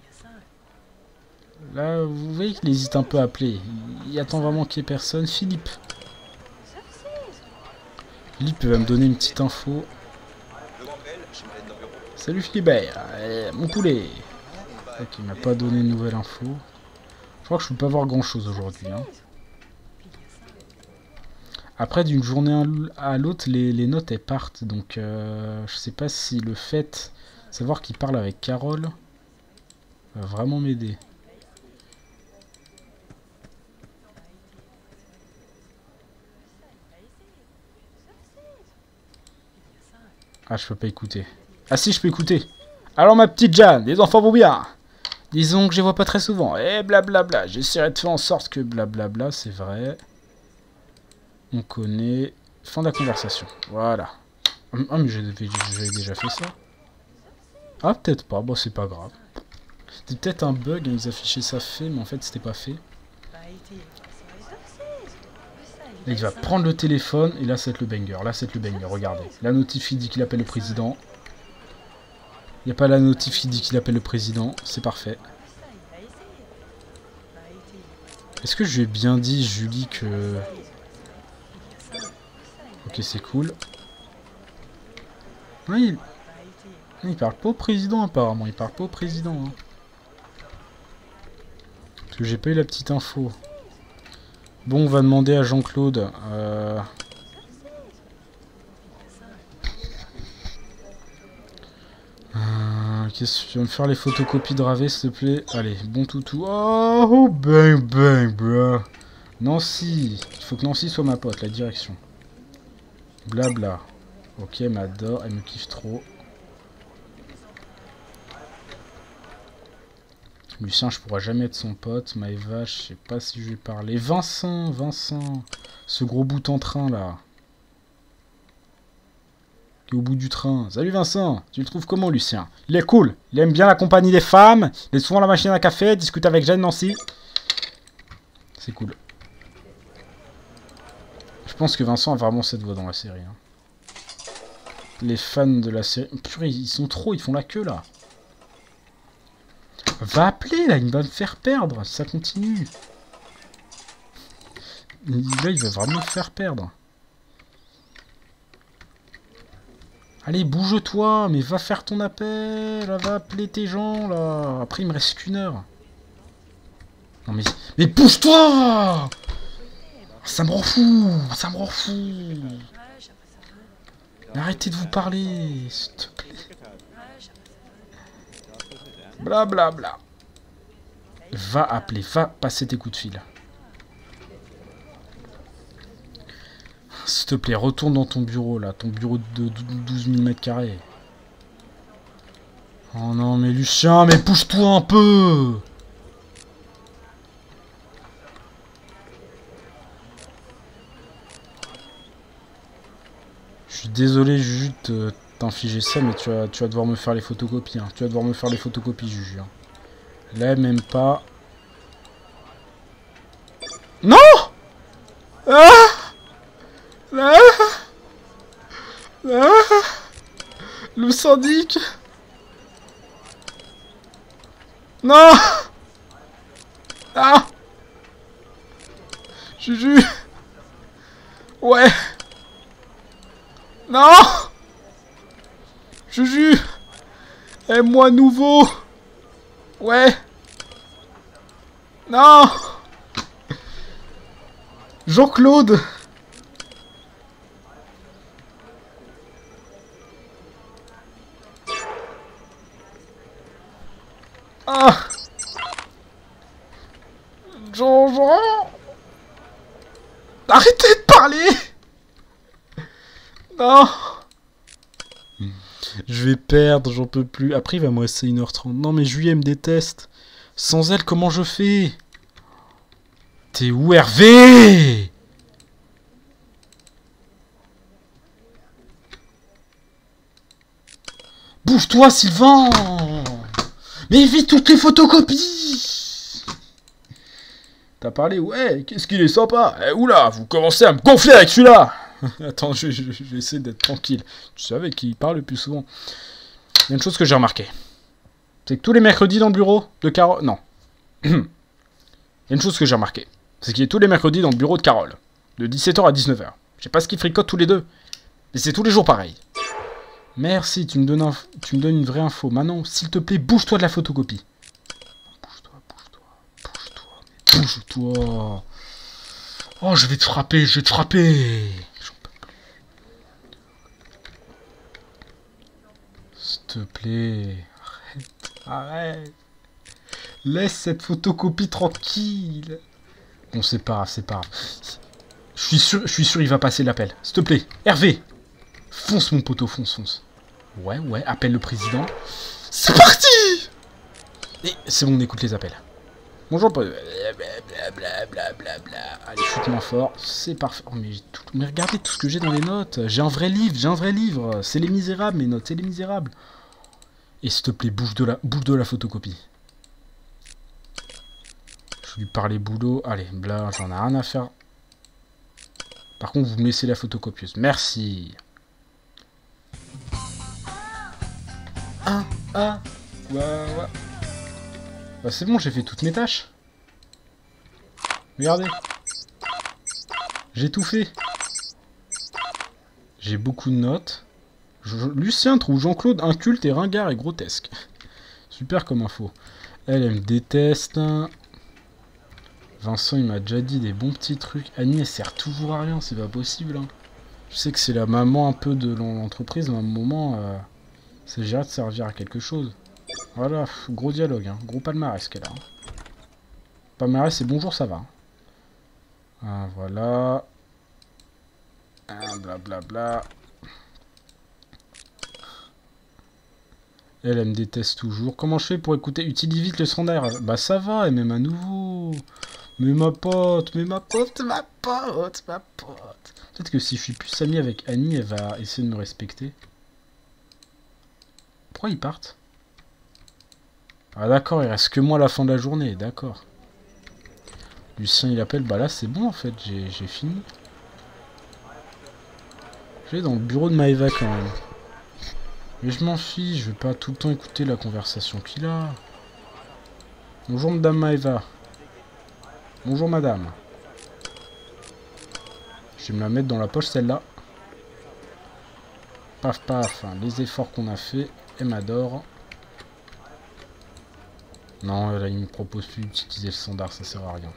Là, vous voyez qu'il hésite un peu à appeler. Il attend vraiment qu'il y ait personne. Philippe. Philippe va me donner une petite info. Salut Philibert. Euh, mon poulet. Ok, il m'a pas donné une nouvelle info. Je crois que je peux pas voir grand chose aujourd'hui. Hein. Après, d'une journée à l'autre, les, les notes elles partent. Donc, euh, je sais pas si le fait de savoir qu'il parle avec Carole va vraiment m'aider. Ah, je peux pas écouter. Ah si, je peux écouter. Alors ma petite Jeanne, les enfants vont bien. Disons que je les vois pas très souvent. Et blablabla. J'essaierai de faire en sorte que blablabla, c'est vrai. On connaît. Fin de la conversation. Voilà. Ah, mais j'avais déjà fait ça. Ah, peut-être pas. Bon, c'est pas grave. C'était peut-être un bug. Ils affichaient ça fait, mais en fait, c'était pas fait. Là, il va prendre le téléphone et là c'est le banger, là c'est le banger, regardez. La notif il dit qu'il appelle le président. Il n'y a pas la notif qui dit qu'il appelle le président, c'est parfait. Est-ce que je lui ai bien dit, Julie, que... Ok, c'est cool. Oui, il... il parle pas au président, apparemment. Il parle pas au président. Hein. Parce que j'ai pas eu la petite info. Bon, on va demander à Jean-Claude. Euh... Euh, Qu'est-ce que tu vas me faire les photocopies de Ravé, s'il te plaît? Allez, bon toutou. Oh, bang, bang, bro. Nancy. Il faut que Nancy soit ma pote, la direction. Blabla. Ok, elle m'adore, elle me kiffe trop. Lucien, je pourrais jamais être son pote. Maëva, je sais pas si je vais parler. Vincent, Vincent. Ce gros bout en train, là. Qui est au bout du train. Salut Vincent, tu le trouves comment, Lucien? Il est cool. Il aime bien la compagnie des femmes. Il est souvent à la machine à café. Discute avec Jeanne Nancy. C'est cool. Je pense que Vincent a vraiment cette voix dans la série. Hein. Les fans de la série... Purée, ils sont trop, ils font la queue, là. Va appeler, là, il va me faire perdre, si ça continue. Là, il va vraiment me faire perdre. Allez, bouge-toi, mais va faire ton appel, va appeler tes gens, là. Après, il me reste qu'une heure. Non, mais... Mais bouge-toi! Ça me rend fou, ça me rend fou. Mais arrêtez de vous parler, s'il te plaît. Blablabla. Bla bla. Va appeler, va passer tes coups de fil. S'il te plaît, retourne dans ton bureau, là. Ton bureau de douze mille mètres carrés. Oh non, mais Lucien, mais pousse-toi un peu! Je suis désolé, Juju, de t'infliger ça, mais tu vas, tu vas devoir me faire les photocopies. Hein. Tu vas devoir me faire les photocopies, Juju. Hein. Là, même pas... Non! Ah! Là! Là! Le syndic! Non! Ah! Juju! Ouais! Non! Juju! Aime-moi nouveau! Ouais! Non! Jean-Claude! Ah! Jean-Jean! Arrêtez de parler! Non! Je vais perdre, j'en peux plus. Après, il va me rester une heure trente. Non, mais Julie, me déteste. Sans elle, comment je fais? T'es où, Hervé? Bouge-toi, Sylvain! Mais évite toutes les photocopies! T'as parlé? Ouais, qu'est-ce qu'il est sympa! Eh, oula, vous commencez à me gonfler avec celui-là! Attends, je, je, je vais essayer d'être tranquille. Tu savais qui parle le plus souvent. Il y a une chose que j'ai remarqué. C'est que tous les mercredis dans le bureau de Carole... Non. Il y a une chose que j'ai remarqué. C'est qu'il est tous les mercredis dans le bureau de Carole. De dix-sept heures à dix-neuf heures. Je sais pas ce qu'ils fricotent tous les deux. Mais c'est tous les jours pareil. Merci, tu me donnes, un... tu me donnes une vraie info. Maintenant, s'il te plaît, bouge-toi de la photocopie. Bouge-toi, bouge-toi, bouge-toi. Bouge-toi. Oh, je vais te frapper, je vais te frapper. S'il te plaît, arrête, arrête. Laisse cette photocopie tranquille. Bon, c'est pas grave, c'est pas grave. Je suis sûr, je suis sûr, il va passer l'appel. S'il te plaît, Hervé. Fonce, mon poteau, fonce, fonce. Ouais, ouais, appelle le président. C'est parti. Et c'est bon, on écoute les appels. Bonjour, blablabla. Allez, chute moins fort. C'est parfait. Oh, mais, tout... mais regardez tout ce que j'ai dans les notes. J'ai un vrai livre, j'ai un vrai livre. C'est Les Misérables, mes notes, c'est Les Misérables. Et s'il te plaît, bouge de la, bouge de la photocopie. Je lui parlais boulot. Allez, bla, j'en ai rien à faire. Par contre, vous me laissez la photocopieuse. Merci. Ah, ah, ouais, ouais. Bah c'est bon, j'ai fait toutes mes tâches. Regardez. J'ai tout fait. J'ai beaucoup de notes. Je... Lucien trouve Jean-Claude inculte et ringard et grotesque. Super comme info. Elle, elle me déteste. Vincent, il m'a déjà dit des bons petits trucs. Annie, elle sert toujours à rien, c'est pas possible. Hein. Je sais que c'est la maman un peu de l'entreprise, mais à un moment, euh, il s'agirait de servir à quelque chose. Voilà, gros dialogue, hein. Gros palmarès qu'elle a. Hein. Palmarès, c'est bonjour, ça va. Hein. Ah, voilà. Ah, blablabla. Bla, bla. Elle, elle me déteste toujours. Comment je fais pour écouter? Utilise vite le standard. Bah ça va, et même à nouveau. Mais ma pote, mais ma pote, ma pote, ma pote. Peut-être que si je suis plus ami avec Annie, elle va essayer de me respecter. Pourquoi ils partent? Ah d'accord, il reste que moi à la fin de la journée, d'accord. Lucien il appelle, bah là c'est bon en fait, j'ai fini. Je vais dans le bureau de Maëva quand même. Mais je m'en fiche, je vais pas tout le temps écouter la conversation qu'il a. Bonjour madame Maëva. Bonjour madame. Je vais me la mettre dans la poche celle-là. Paf paf, hein, les efforts qu'on a fait, elle m'adore. Non, là il me propose plus d'utiliser le standard, ça sert à rien.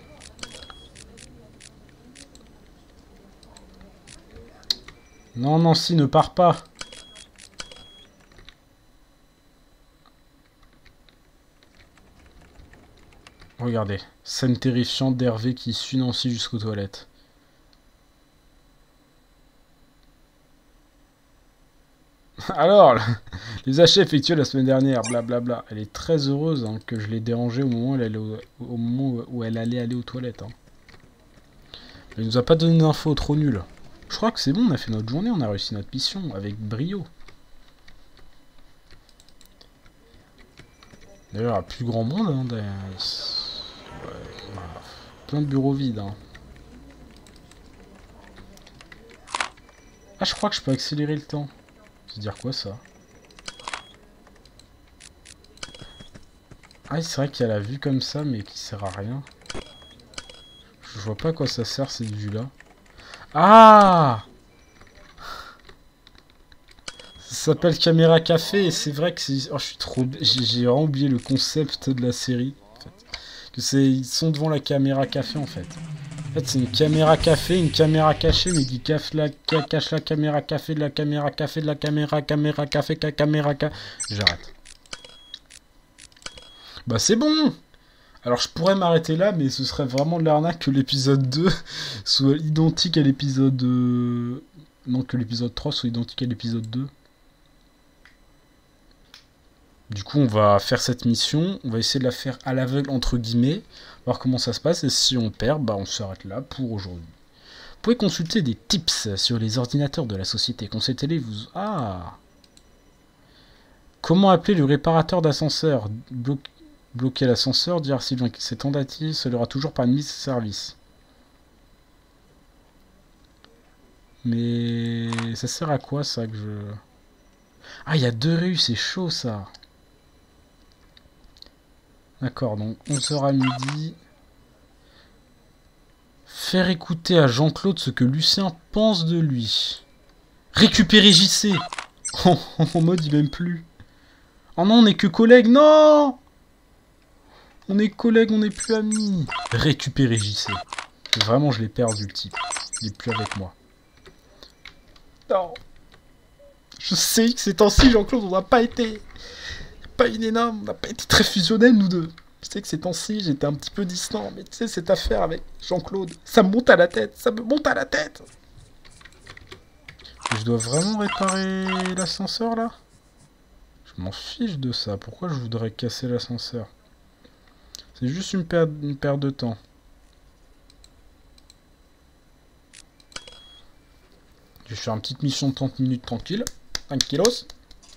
Non, Nancy, ne pars pas. Regardez, scène terrifiante d'Hervé qui suit Nancy jusqu'aux toilettes. Alors, les achats effectués la semaine dernière, blablabla. Bla bla. Elle est très heureuse hein, que je l'ai dérangée au moment où elle allait, au, au moment où elle allait aller aux toilettes. Hein. Elle nous a pas donné d'infos trop nulles. Je crois que c'est bon, on a fait notre journée, on a réussi notre mission avec brio. D'ailleurs, il y a plus grand monde. Hein, ouais, voilà. Plein de bureaux vides. Hein. Ah, je crois que je peux accélérer le temps. C'est dire quoi ça? Ah, c'est vrai qu'il y a la vue comme ça, mais qui sert à rien. Je vois pas à quoi ça sert cette vue-là. Ah! Ça s'appelle caméra café et c'est vrai que c'est... Oh, je suis trop... J'ai vraiment oublié le concept de la série. En fait. Que c'est... Ils sont devant la caméra café en fait. En fait, c'est une caméra café, une caméra cachée, mais qui cache la, cache la caméra café, de la caméra café, de la caméra, caméra café, caméra café. J'arrête. Bah c'est bon! Alors je pourrais m'arrêter là, mais ce serait vraiment de l'arnaque que l'épisode deux soit identique à l'épisode... Euh... Non, que l'épisode trois soit identique à l'épisode deux. Du coup, on va faire cette mission, on va essayer de la faire à l'aveugle, entre guillemets, voir comment ça se passe, et si on perd, bah on s'arrête là pour aujourd'hui. Vous pouvez consulter des tips sur les ordinateurs de la société. Consultez-les, vous... Ah! Comment appeler le réparateur d'ascenseur? Blo... Bloquer l'ascenseur, dire si cette tentative se l'aura toujours pas mise de service. Mais... ça sert à quoi, ça, que je... Ah, il y a deux rues, c'est chaud, ça. D'accord, donc onze heures à midi. Faire écouter à Jean-Claude ce que Lucien pense de lui. Récupérer J C. Oh, en mode, il m'aime plus. Oh non, on n'est que collègues, non! On est collègues, on n'est plus amis. Récupérer J C. Vraiment, je l'ai perdu, le type. Il est plus avec moi. Non. Je sais que ces temps-ci, Jean-Claude, on n'a pas été... pas une énorme, on n'a pas été très fusionnels, nous deux. Je sais que ces temps-ci, j'étais un petit peu distant, mais tu sais, cette affaire avec Jean-Claude, ça me monte à la tête, ça me monte à la tête. Et je dois vraiment réparer l'ascenseur, là? Je m'en fiche de ça, pourquoi je voudrais casser l'ascenseur? C'est juste une perte, une perte de temps. Je vais faire une petite mission de trente minutes tranquille. cinq kilos.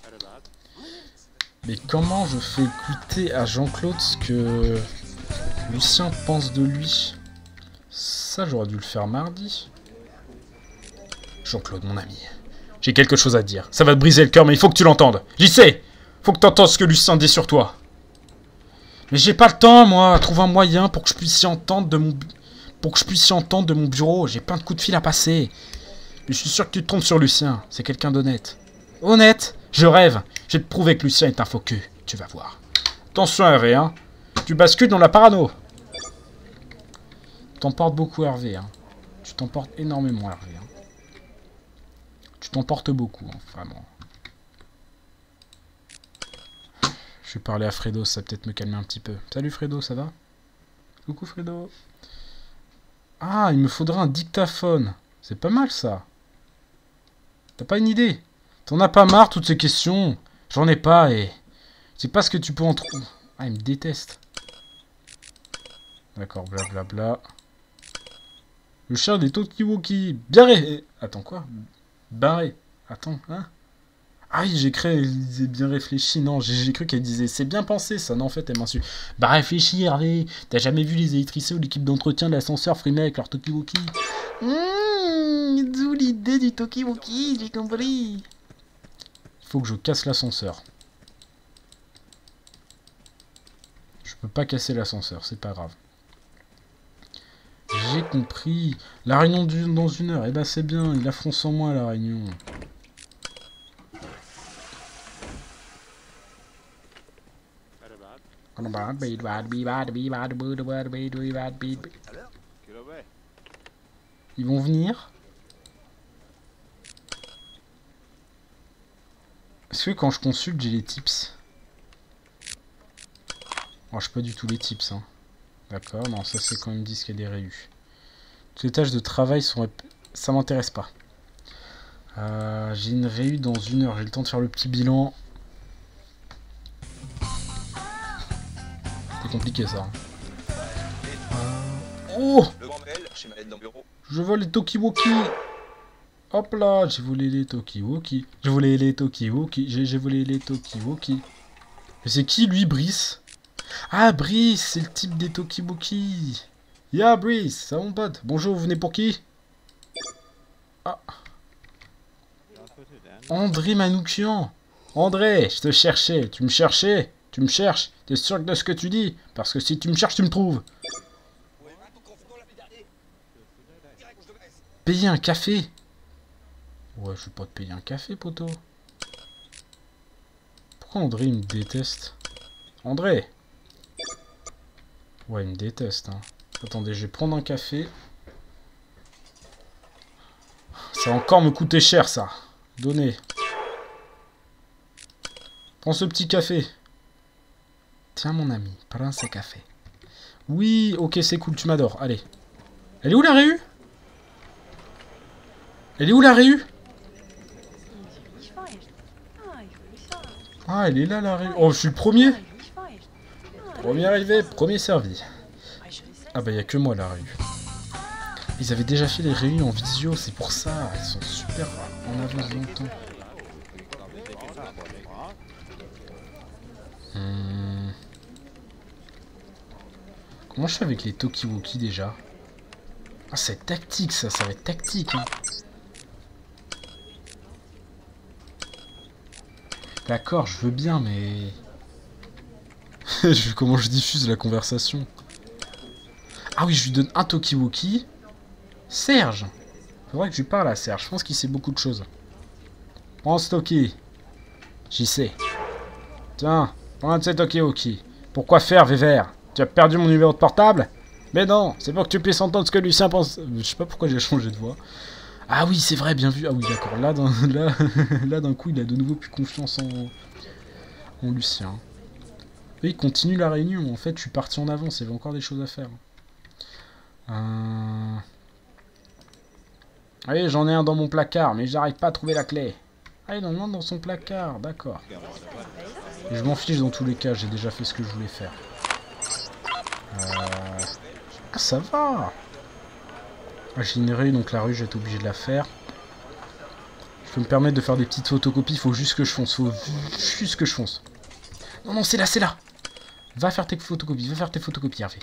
Mais comment je fais écouter à Jean-Claude ce que Lucien pense de lui? Ça, j'aurais dû le faire mardi. Jean-Claude, mon ami. J'ai quelque chose à te dire. Ça va te briser le cœur, mais il faut que tu l'entendes. J'y sais. Faut que tu entendes ce que Lucien dit sur toi. Mais j'ai pas le temps, moi. Trouve un moyen pour que je puisse y entendre de mon... pour que je puisse y entendre de mon bureau. J'ai plein de coups de fil à passer. Mais je suis sûr que tu te trompes sur Lucien. C'est quelqu'un d'honnête. Honnête? Je rêve. Je vais te prouver que Lucien est un faux cul. Tu vas voir. Attention Hervé, hein. Tu bascules dans la parano. Tu t'emportes beaucoup Hervé, hein. Tu t'emportes énormément Hervé, hein. Tu t'emportes beaucoup, hein, vraiment. Je vais parler à Fredo, ça va peut-être me calmer un petit peu. Salut Fredo, ça va? Coucou Fredo. Ah, il me faudra un dictaphone. C'est pas mal ça. T'as pas une idée? T'en as pas marre toutes ces questions? J'en ai pas et... Je sais pas ce que tu peux en trouver. Ah, il me déteste. D'accord, blablabla. Le chien des Tokiwoki. Bien ré... Attends, quoi? Barré. Attends, hein? Ah oui, j'ai cru qu'elle disait bien réfléchi. Non, j'ai cru qu'elle disait c'est bien pensé, ça. Non, en fait, elle m'insulte. Bah réfléchis, Hervé. T'as jamais vu les électriciens ou l'équipe d'entretien de l'ascenseur frimer avec leur Tokiwoki? Mmh, d'où l'idée du Tokiwoki, j'ai compris. Il faut que je casse l'ascenseur. Je peux pas casser l'ascenseur, c'est pas grave. J'ai compris. La réunion du, dans une heure. Eh ben c'est bien, il a fonce en moi la réunion. Ils vont venir. Est-ce que quand je consulte, j'ai les tips? Alors, je sais pas du tout les tips, hein. D'accord, non, ça c'est quand ils me disent qu'il y a des réus. Toutes les tâches de travail sont... Ça m'intéresse pas. Euh, j'ai une réu dans une heure, j'ai le temps de faire le petit bilan. C'est compliqué ça. Euh... Oh! Je vole les Tokiwoki. Hop là, j'ai volé les Tokiwoki. J'ai volé les Tokiwoki. J'ai volé les Tokiwoki. Mais c'est qui lui, Brice? Ah, Brice, c'est le type des Tokiwoki. Ya, yeah, Brice, ça mon pote. Bonjour, vous venez pour qui? Ah. André Manoukian. André, je te cherchais. Tu me cherchais? Tu me cherches? T'es sûr de ce que tu dis? Parce que si tu me cherches, tu me trouves. Payer un café? Ouais, je vais pas te payer un café, poteau. Pourquoi André, il me déteste? André? Ouais, il me déteste, hein. Attendez, je vais prendre un café. Ça va encore me coûter cher, ça. Donnez. Prends ce petit café. Tiens, mon ami, prends ce café. Oui, ok, c'est cool, tu m'adores. Allez. Elle est où, la réu? Elle est où, la réu? Ah, elle est là, la réu. Oh, je suis le premier. Premier arrivé, premier servi. Ah bah, il n'y a que moi, la réu. Ils avaient déjà fait les réunions en visio, c'est pour ça. Ils sont super en avance longtemps. Hmm. Comment je fais avec les Tokiwoki déjà? Ah, c'est tactique, ça. Ça va être tactique, hein. D'accord, je veux bien, mais... Comment je diffuse la conversation? Ah oui, je lui donne un Tokiwoki. Serge. Faudrait que je lui parle à Serge. Je pense qu'il sait beaucoup de choses. Prends ce Toki. J'y sais. Tiens, prends un de ces Tokiwoki. Pourquoi faire, Vévert? Tu as perdu mon numéro de portable? Mais non, c'est pour que tu puisses entendre ce que Lucien pense. Je sais pas pourquoi j'ai changé de voix. Ah oui, c'est vrai, bien vu. Ah oui, d'accord. Là, d'un là, là, d'un coup, il a de nouveau plus confiance en, en Lucien. Et il continue la réunion. En fait, je suis parti en avance. Il y avait encore des choses à faire. Euh... Allez, j'en ai un dans mon placard, mais j'arrive pas à trouver la clé. Ah, il en a un dans son placard. D'accord. Je m'en fiche dans tous les cas. J'ai déjà fait ce que je voulais faire. Euh... Ah, ça va. J'ai une rue, donc la rue, je vais être obligé de la faire. Je peux me permettre de faire des petites photocopies, il faut juste que je fonce. Faut juste que je fonce. Non, non, c'est là, c'est là. Va faire tes photocopies, va faire tes photocopies, Hervé.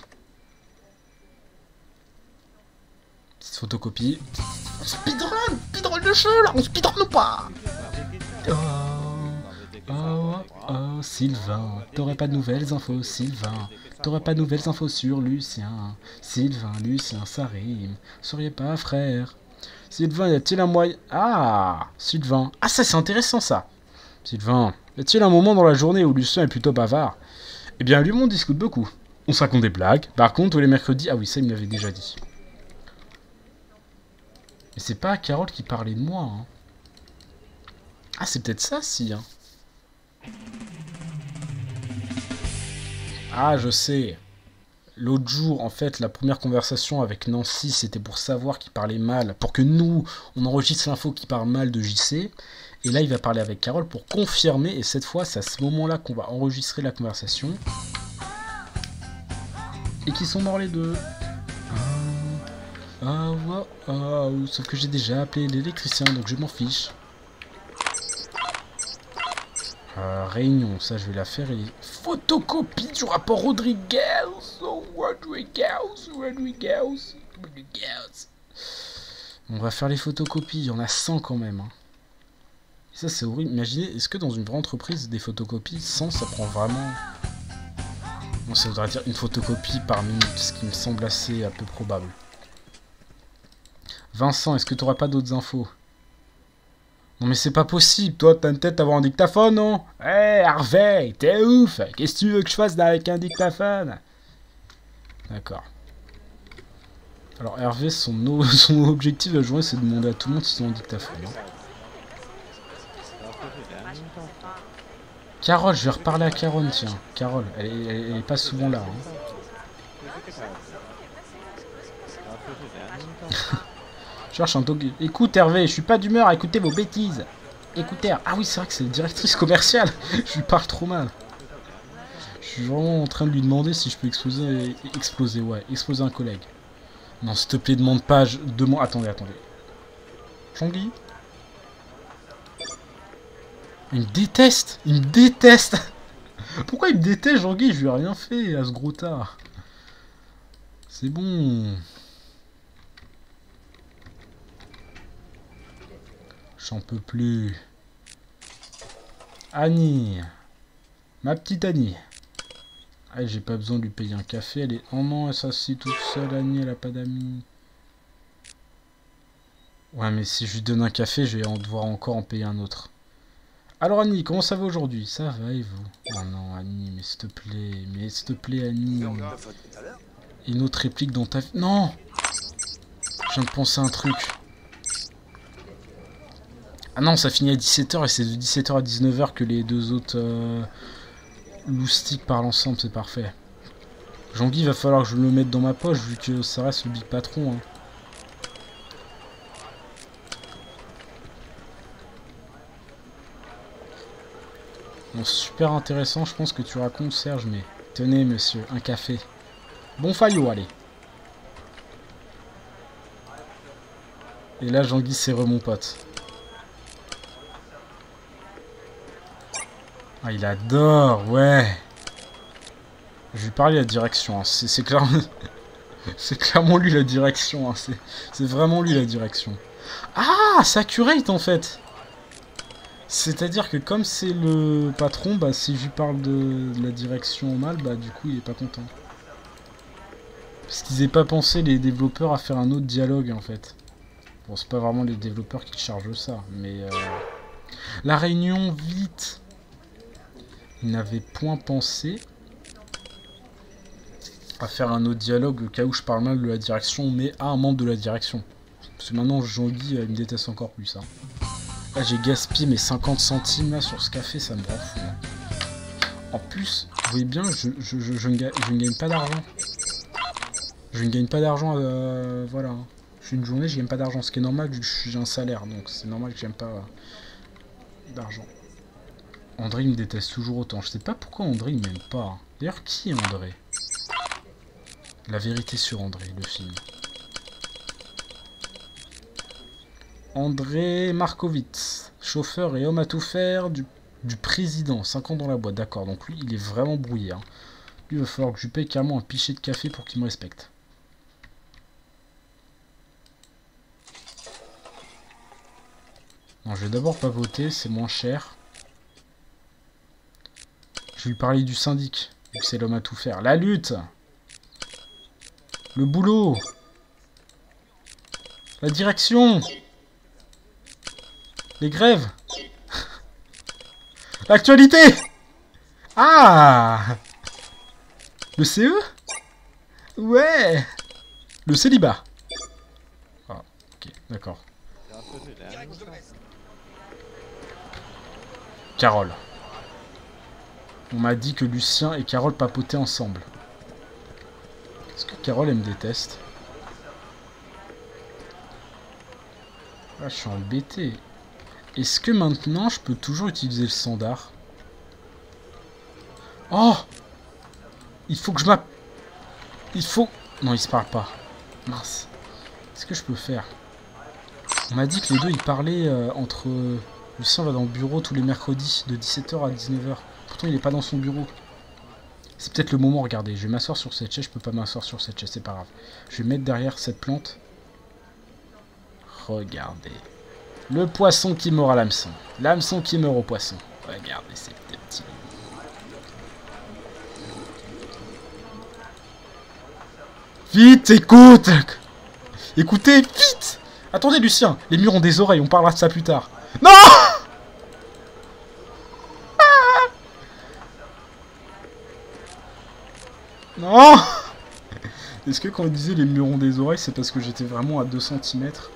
Petite photocopie. On speedrun, speedrun le jeu, là, on speedrun ou pas? Oh, oh, oh. Oh, Sylvain, t'aurais pas de nouvelles infos, Sylvain. T'aurais pas de nouvelles infos sur Lucien. Sylvain, Lucien, ça rime. Seriez pas frère. Sylvain, y a-t-il un moyen... Ah, Sylvain. Ah, ça, c'est intéressant, ça. Sylvain, y a-t-il un moment dans la journée où Lucien est plutôt bavard? Eh bien, lui, on discute beaucoup. On se raconte des blagues. Par contre, tous les mercredis... Ah oui, ça, il me l'avait déjà dit. Mais c'est pas Carole qui parlait de moi, hein. Ah, c'est peut-être ça, si, hein. Ah, je sais. L'autre jour, en fait, la première conversation avec Nancy, c'était pour savoir qui parlait mal, pour que nous, on enregistre l'info qui parle mal de J C. Et là, il va parler avec Carole pour confirmer. Et cette fois, c'est à ce moment-là qu'on va enregistrer la conversation. Et qu'ils sont morts les deux. Ah, ah, ouais, ah, sauf que j'ai déjà appelé l'électricien, donc je m'en fiche. Euh, réunion, ça je vais la faire. Et... photocopie du rapport Rodriguez. Oh, Rodriguez, Rodriguez, Rodriguez. On va faire les photocopies, il y en a cent quand même. Hein. Et ça c'est horrible. Imaginez, est-ce que dans une vraie entreprise, des photocopies, cent ça prend vraiment... Bon, ça voudrait dire une photocopie par minute, ce qui me semble assez un peu probable. Vincent, est-ce que tu n'auras pas d'autres infos? Non mais c'est pas possible, toi t'as une tête d'avoir un dictaphone, non? Eh hey, Harvey, t'es ouf. Qu'est-ce que tu veux que je fasse avec un dictaphone? D'accord. Alors Hervé, son, son objectif de la journée, c'est de demander à tout le monde s'ils ont un dictaphone. Hein. Carole, je vais reparler à Carole, tiens. Carole, elle, elle, elle est pas souvent là. Hein. Je cherche un dog. Écoute Hervé, je suis pas d'humeur à écouter vos bêtises. Écoutez, ah oui c'est vrai que c'est la directrice commerciale. Je lui parle trop mal. Je suis vraiment en train de lui demander si je peux exploser, exploser, ouais, exploser un collègue. Non s'il te plaît, demande pas, je... demande. Attendez, attendez. Jean-Guy. Il me déteste, il me déteste. Pourquoi il me déteste Jean-Guy? Je lui ai rien fait à ce gros tard. C'est bon. J'en peux plus. Annie. Ma petite Annie. Ah, j'ai pas besoin de lui payer un café. Elle est... Oh non, elle s'assied toute seule, Annie. Elle a pas d'amis. Ouais, mais si je lui donne un café, je vais en devoir encore en payer un autre. Alors, Annie, comment ça va aujourd'hui? Ça va, et vous? Oh non, Annie, mais s'il te plaît. Mais s'il te plaît, Annie. Une autre réplique dans ta vie. Non! Je viens de penser à un truc. Ah non, ça finit à dix-sept heures et c'est de dix-sept heures à dix-neuf heures que les deux autres euh, loustiques parlent ensemble, c'est parfait. Jean-Guy, il va falloir que je le mette dans ma poche vu que ça reste le big patron. Hein. Bon, super intéressant, je pense que tu racontes, Serge, mais... Tenez, monsieur, un café. Bon faillot, allez. Et là, Jean-Guy, c'est re mon pote. Ah, il adore, ouais. Je lui parlais la direction. Hein. C'est clairement... c'est clairement lui la direction. Hein. C'est vraiment lui la direction. Ah, c'est accurate en fait. C'est-à-dire que comme c'est le patron, bah si je lui parle de, de la direction mal, bah du coup il est pas content. Parce qu'ils n'aient pas pensé les développeurs à faire un autre dialogue en fait. Bon, c'est pas vraiment les développeurs qui chargent ça, mais... Euh... La réunion, vite. Ils n'avaient point pensé à faire un autre dialogue au cas où je parle mal de la direction, mais à un membre de la direction. Parce que maintenant, Jean-Guy, il me déteste encore plus. Hein. Là, j'ai gaspillé mes cinquante centimes là sur ce café, ça me rend fou. Hein. En plus, vous voyez bien, je, je, je, je, ne, gagne, je ne gagne pas d'argent. Je ne gagne pas d'argent, euh, voilà. Je suis une journée, je gagne pas d'argent, ce qui est normal, j'ai un salaire, donc c'est normal que j'aime pas euh, d'argent. André il me déteste toujours autant. Je sais pas pourquoi André il m'aime pas. Hein. D'ailleurs, qui est André? La vérité sur André, le film. André Markovitz, chauffeur et homme à tout faire du, du président. cinq ans dans la boîte, d'accord. Donc lui, il est vraiment brouillé. Hein. Lui, il va falloir que je lui paye carrément un pichet de café pour qu'il me respecte. Non, je vais d'abord papoter, c'est moins cher. vais lui parler du syndic. C'est l'homme à tout faire. La lutte. Le boulot. La direction. Les grèves. L'actualité. Ah. Le C E. Ouais. Le célibat. Ah, ok, d'accord. Carole. On m'a dit que Lucien et Carole papotaient ensemble. Est-ce que Carole, elle me déteste? Ah, je suis embêté. Est-ce que maintenant, je peux toujours utiliser le standard? Oh! Il faut que je m'app... Il faut... Non, il se parle pas. Mince. Qu'est-ce que je peux faire? On m'a dit que les deux, ils parlaient euh, entre... Lucien va dans le bureau tous les mercredis, de dix-sept heures à dix-neuf heures. Pourtant, il n'est pas dans son bureau. C'est peut-être le moment, regardez. Je vais m'asseoir sur cette chaise, je peux pas m'asseoir sur cette chaise, c'est pas grave. Je vais mettre derrière cette plante. Regardez. Le poisson qui mord à l'hameçon. L'hameçon qui meurt au poisson. Regardez ces petits... Vite, écoute! Écoutez, vite! Attendez, Lucien, les murs ont des oreilles, on parlera de ça plus tard. Non! Ah! Non! Est-ce que quand on disait les murs ont des oreilles, c'est parce que j'étais vraiment à deux centimètres?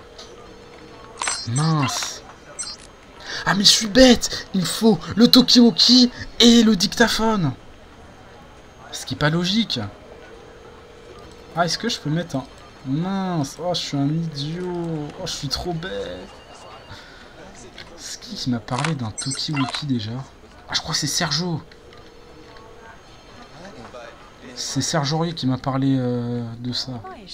Mince! Ah mais je suis bête! Il me faut le talkie-walkie et le dictaphone! Ce qui est pas logique. Ah, est-ce que je peux mettre un... Mince! Oh, je suis un idiot! Oh, je suis trop bête! C'est qui qui m'a parlé d'un talkie-walkie déjà? Ah, je crois que c'est Sergio! C'est Serge Aurier qui m'a parlé euh, de ça.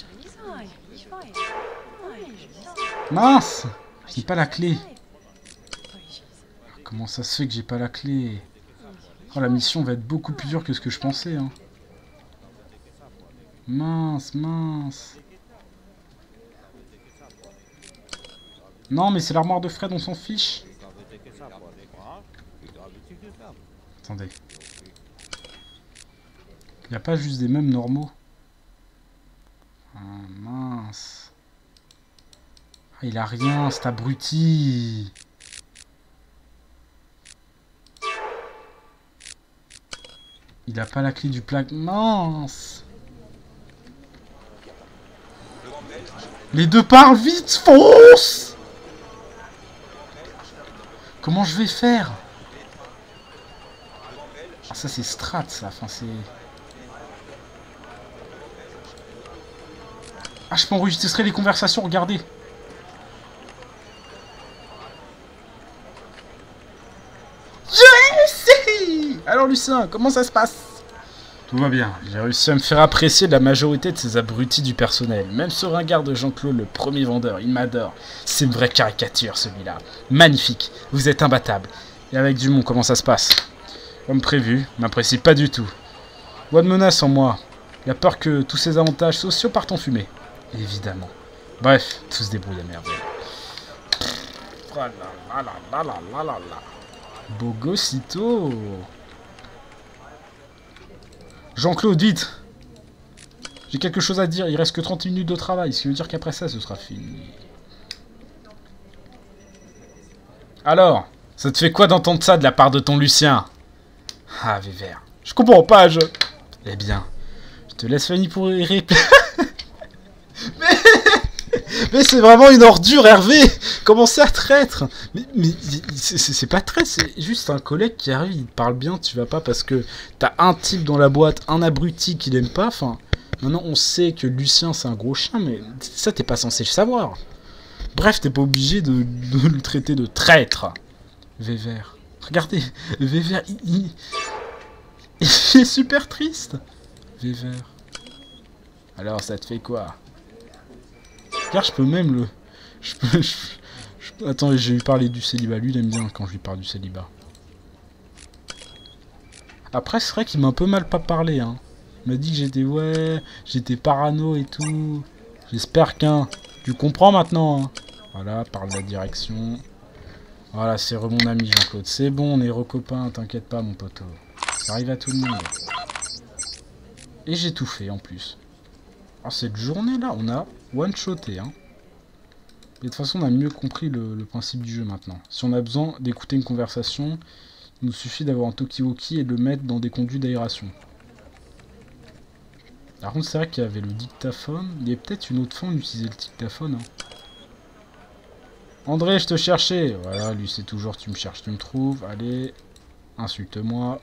Mince! J'ai pas la clé. Comment ça se fait que j'ai pas la clé? Oh, la mission va être beaucoup plus dure que ce que je pensais. Hein. Mince, mince. Non, mais c'est l'armoire de Fred, on s'en fiche. Attendez. Il n'y a pas juste des meubles normaux. Ah, mince. Ah, il a rien, cet abruti. Il a pas la clé du plaque. Mince. Les deux parlent vite, fonce. Comment je vais faire? Ah, ça c'est strat, ça. Enfin, c'est... Ah, je peux enregistrer les conversations, regardez. Yes! Alors Lucien, comment ça se passe? Tout va bien. J'ai réussi à me faire apprécier de la majorité de ces abrutis du personnel. Même ce ringard de Jean-Claude, le premier vendeur, il m'adore. C'est une vraie caricature, celui-là. Magnifique. Vous êtes imbattable. Et avec Dumont, comment ça se passe? Comme prévu, m'apprécie pas du tout. Voix de menace en moi. Il a peur que tous ces avantages sociaux partent en fumée. Évidemment. Bref, tout se débrouille à merveille. Beau gossito. Jean-Claude, vite. J'ai quelque chose à dire, il reste que trente minutes de travail, ce qui veut dire qu'après ça, ce sera fini. Alors, ça te fait quoi d'entendre ça de la part de ton Lucien? Ah, Vévert, je comprends pas, je... Eh bien, je te laisse Fanny pour y répondre. Mais, mais c'est vraiment une ordure, Hervé. Commencez à traître. Mais, mais c'est pas traître, c'est juste un collègue qui arrive, il te parle bien, tu vas pas parce que t'as un type dans la boîte, un abruti qui l'aime pas. Enfin, maintenant on sait que Lucien c'est un gros chien, mais ça t'es pas censé le savoir. Bref, t'es pas obligé de, de le traiter de traître. Vévert. Regardez, Vévert, il, il, il est super triste. Vévert. Alors ça te fait quoi? Car je peux même le... Je peux... Je... Je... Attends, j'ai lui parlé du célibat. Lui, il aime bien quand je lui parle du célibat. Après, c'est vrai qu'il m'a un peu mal pas parlé, hein. Il m'a dit que j'étais... Ouais... J'étais parano et tout. J'espère qu'un... Tu comprends maintenant, hein. Voilà, parle de la direction. Voilà, c'est mon ami Jean-Claude. C'est bon, on est recopains, t'inquiète pas, mon poteau. Ça arrive à tout le monde. Et j'ai tout fait en plus. Alors cette journée-là, on a one-shoté. Hein. Et de toute façon, on a mieux compris le, le principe du jeu maintenant. Si on a besoin d'écouter une conversation, il nous suffit d'avoir un talkie-walkie et de le mettre dans des conduits d'aération. Par contre, c'est vrai qu'il y avait le dictaphone. Il y a peut-être une autre façon d'utiliser le dictaphone. Hein. André, je te cherchais. Voilà, lui c'est toujours tu me cherches, tu me trouves. Allez, insulte-moi.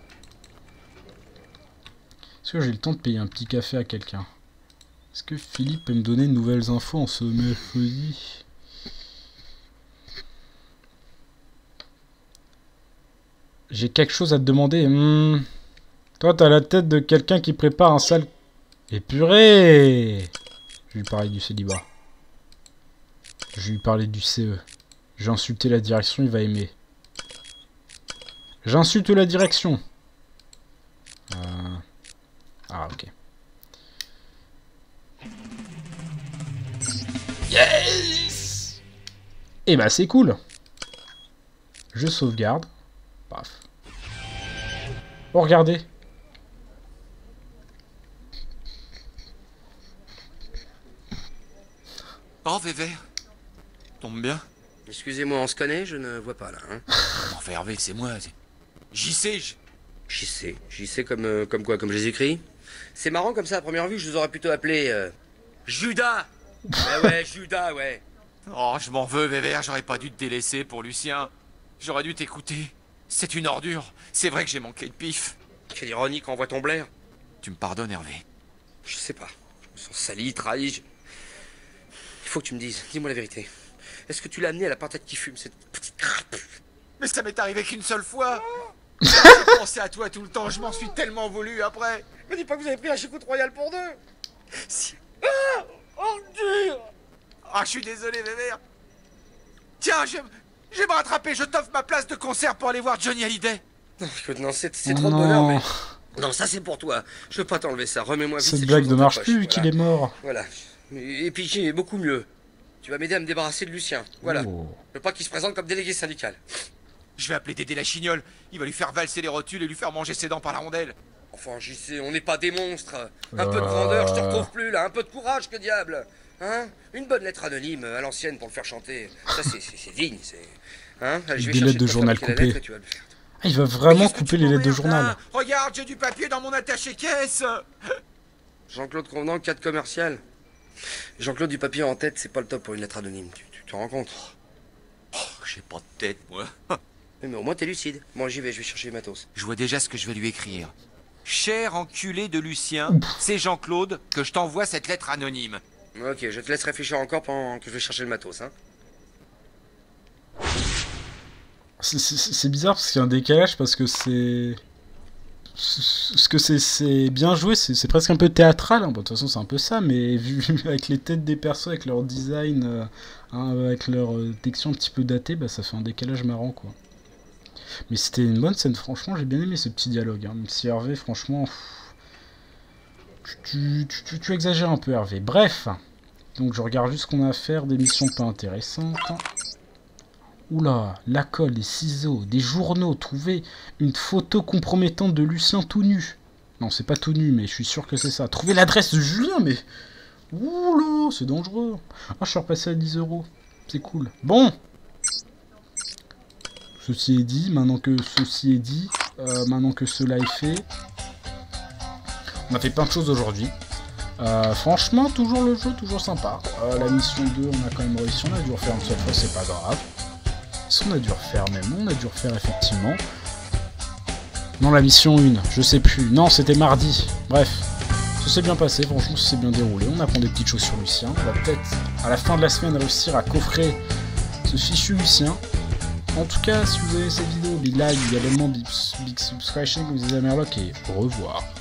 Est-ce que j'ai le temps de payer un petit café à quelqu'un? Est-ce que Philippe peut me donner de nouvelles infos en ce mercredi? J'ai quelque chose à te demander. Mmh. Toi, t'as la tête de quelqu'un qui prépare un sale... Et purée! Je vais lui parler du célibat. Je vais lui parler du C E. J'ai insulté la direction, il va aimer. J'insulte la direction. Euh... Ah, ok. Yes! Et bah, c'est cool. Je sauvegarde. Paf. Oh, regardez. Oh, Vévert. Tombe bien. Excusez-moi, on se connaît, je ne vois pas là. Hein. Enfin, Hervé, c'est moi. J'y sais, je... J'y sais. J'y sais comme, euh, comme quoi, comme Jésus-Christ. C'est marrant comme ça, à première vue, je vous aurais plutôt appelé... Euh... Judas. Ouais, ouais, Judas, ouais. Oh, je m'en veux, Vévert, j'aurais pas dû te délaisser pour Lucien. J'aurais dû t'écouter. C'est une ordure. C'est vrai que j'ai manqué de pif. Quelle ironie quand on voit ton Blair. Tu me pardonnes, Hervé? Je sais pas. Je me sens sali, trahi. Je... Il faut que tu me dises. Dis-moi la vérité. Est-ce que tu l'as amené à la patate qui fume, cette petite crape? Mais ça m'est arrivé qu'une seule fois. J'ai pensé à toi tout le temps. Je m'en suis tellement voulu après. Me dis pas que vous avez pris la choucroute royale pour deux. Si... Ah, oh Dieu. Ah, je suis désolé, Vévert. Tiens, je... je vais me rattraper. Je t'offre ma place de concert pour aller voir Johnny Hallyday. Écoute, non, c'est Oh trop de non. bonheur, mais... Non, ça c'est pour toi. Je veux pas t'enlever ça. Remets-moi vite Cette cette blague chose ne dans ta marche poche. plus vu qu'il Voilà. est mort. Voilà. Et puis j'ai beaucoup mieux. Tu vas m'aider à me débarrasser de Lucien. Voilà. Oh. Je veux pas qu'il se présente comme délégué syndical. Je vais appeler Dédé la chignole. Il va lui faire valser les rotules et lui faire manger ses dents par la rondelle. Enfin, j'y sais, on n'est pas des monstres. Un peu de grandeur, je te retrouve plus là. Un peu de courage, que diable. Hein? Une bonne lettre anonyme à l'ancienne pour le faire chanter. Ça, c'est- c'est c'est digne, c'est... Hein? Allez, je vais Des chercher lettres de quoi journal fabriquer la lettre coupées. et tu vas le faire. Ah, il va vraiment Qu'est-ce que couper tu les lettres de m'emmerdes, journal. là? Regarde, j'ai du papier dans mon attaché-caisse. Jean-Claude Convenant, cadre commercial. Jean-Claude du papier en tête, c'est pas le top pour une lettre anonyme. Tu tu te rends compte? Oh, j'ai pas de tête, moi. Oui, mais au moins t'es lucide. Moi j'y vais, je vais chercher le matos. Je vois déjà ce que je vais lui écrire. Cher enculé de Lucien, c'est Jean-Claude que je t'envoie cette lettre anonyme. Ok, je te laisse réfléchir encore pendant que je vais chercher le matos, hein. C'est- C'est c'est bizarre parce qu'il y a un décalage parce que c'est... Ce que c'est c'est bien joué, c'est c'est presque un peu théâtral. Hein. Bon, de toute façon, c'est un peu ça, mais vu avec les têtes des persos, avec leur design, euh, hein, avec leur euh, texture un petit peu datée, bah, ça fait un décalage marrant, quoi. Mais c'était une bonne scène, franchement, j'ai bien aimé ce petit dialogue. Hein. Même si Hervé, franchement, pff, tu, tu, tu, tu exagères un peu, Hervé. Bref, donc je regarde juste ce qu'on a à faire, des missions pas intéressantes. Oula, la colle, des ciseaux, des journaux, trouver une photo compromettante de Lucien tout nu. Non, c'est pas tout nu, mais je suis sûr que c'est ça. Trouver l'adresse de Julien, mais... Oula, c'est dangereux. Ah, je suis repassé à dix euros. C'est cool. Bon. Ceci est dit, maintenant que ceci est dit, euh, maintenant que cela est fait, on a fait plein de choses aujourd'hui. Euh, franchement, toujours le jeu, toujours sympa. Euh, la mission deux, on a quand même réussi. On a dû refaire une seule fois, c'est pas grave. On a dû refaire même, on a dû refaire effectivement. Non, la mission un, je sais plus. Non, c'était mardi. Bref, ça s'est bien passé, franchement, ça s'est bien déroulé. On apprend des petites choses sur Lucien. On va peut-être, à la fin de la semaine, réussir à coffrer ce fichu Lucien. En tout cas, si vous avez cette vidéo, des likes, des abonnements, big, big subscription, vous les amis, et au revoir.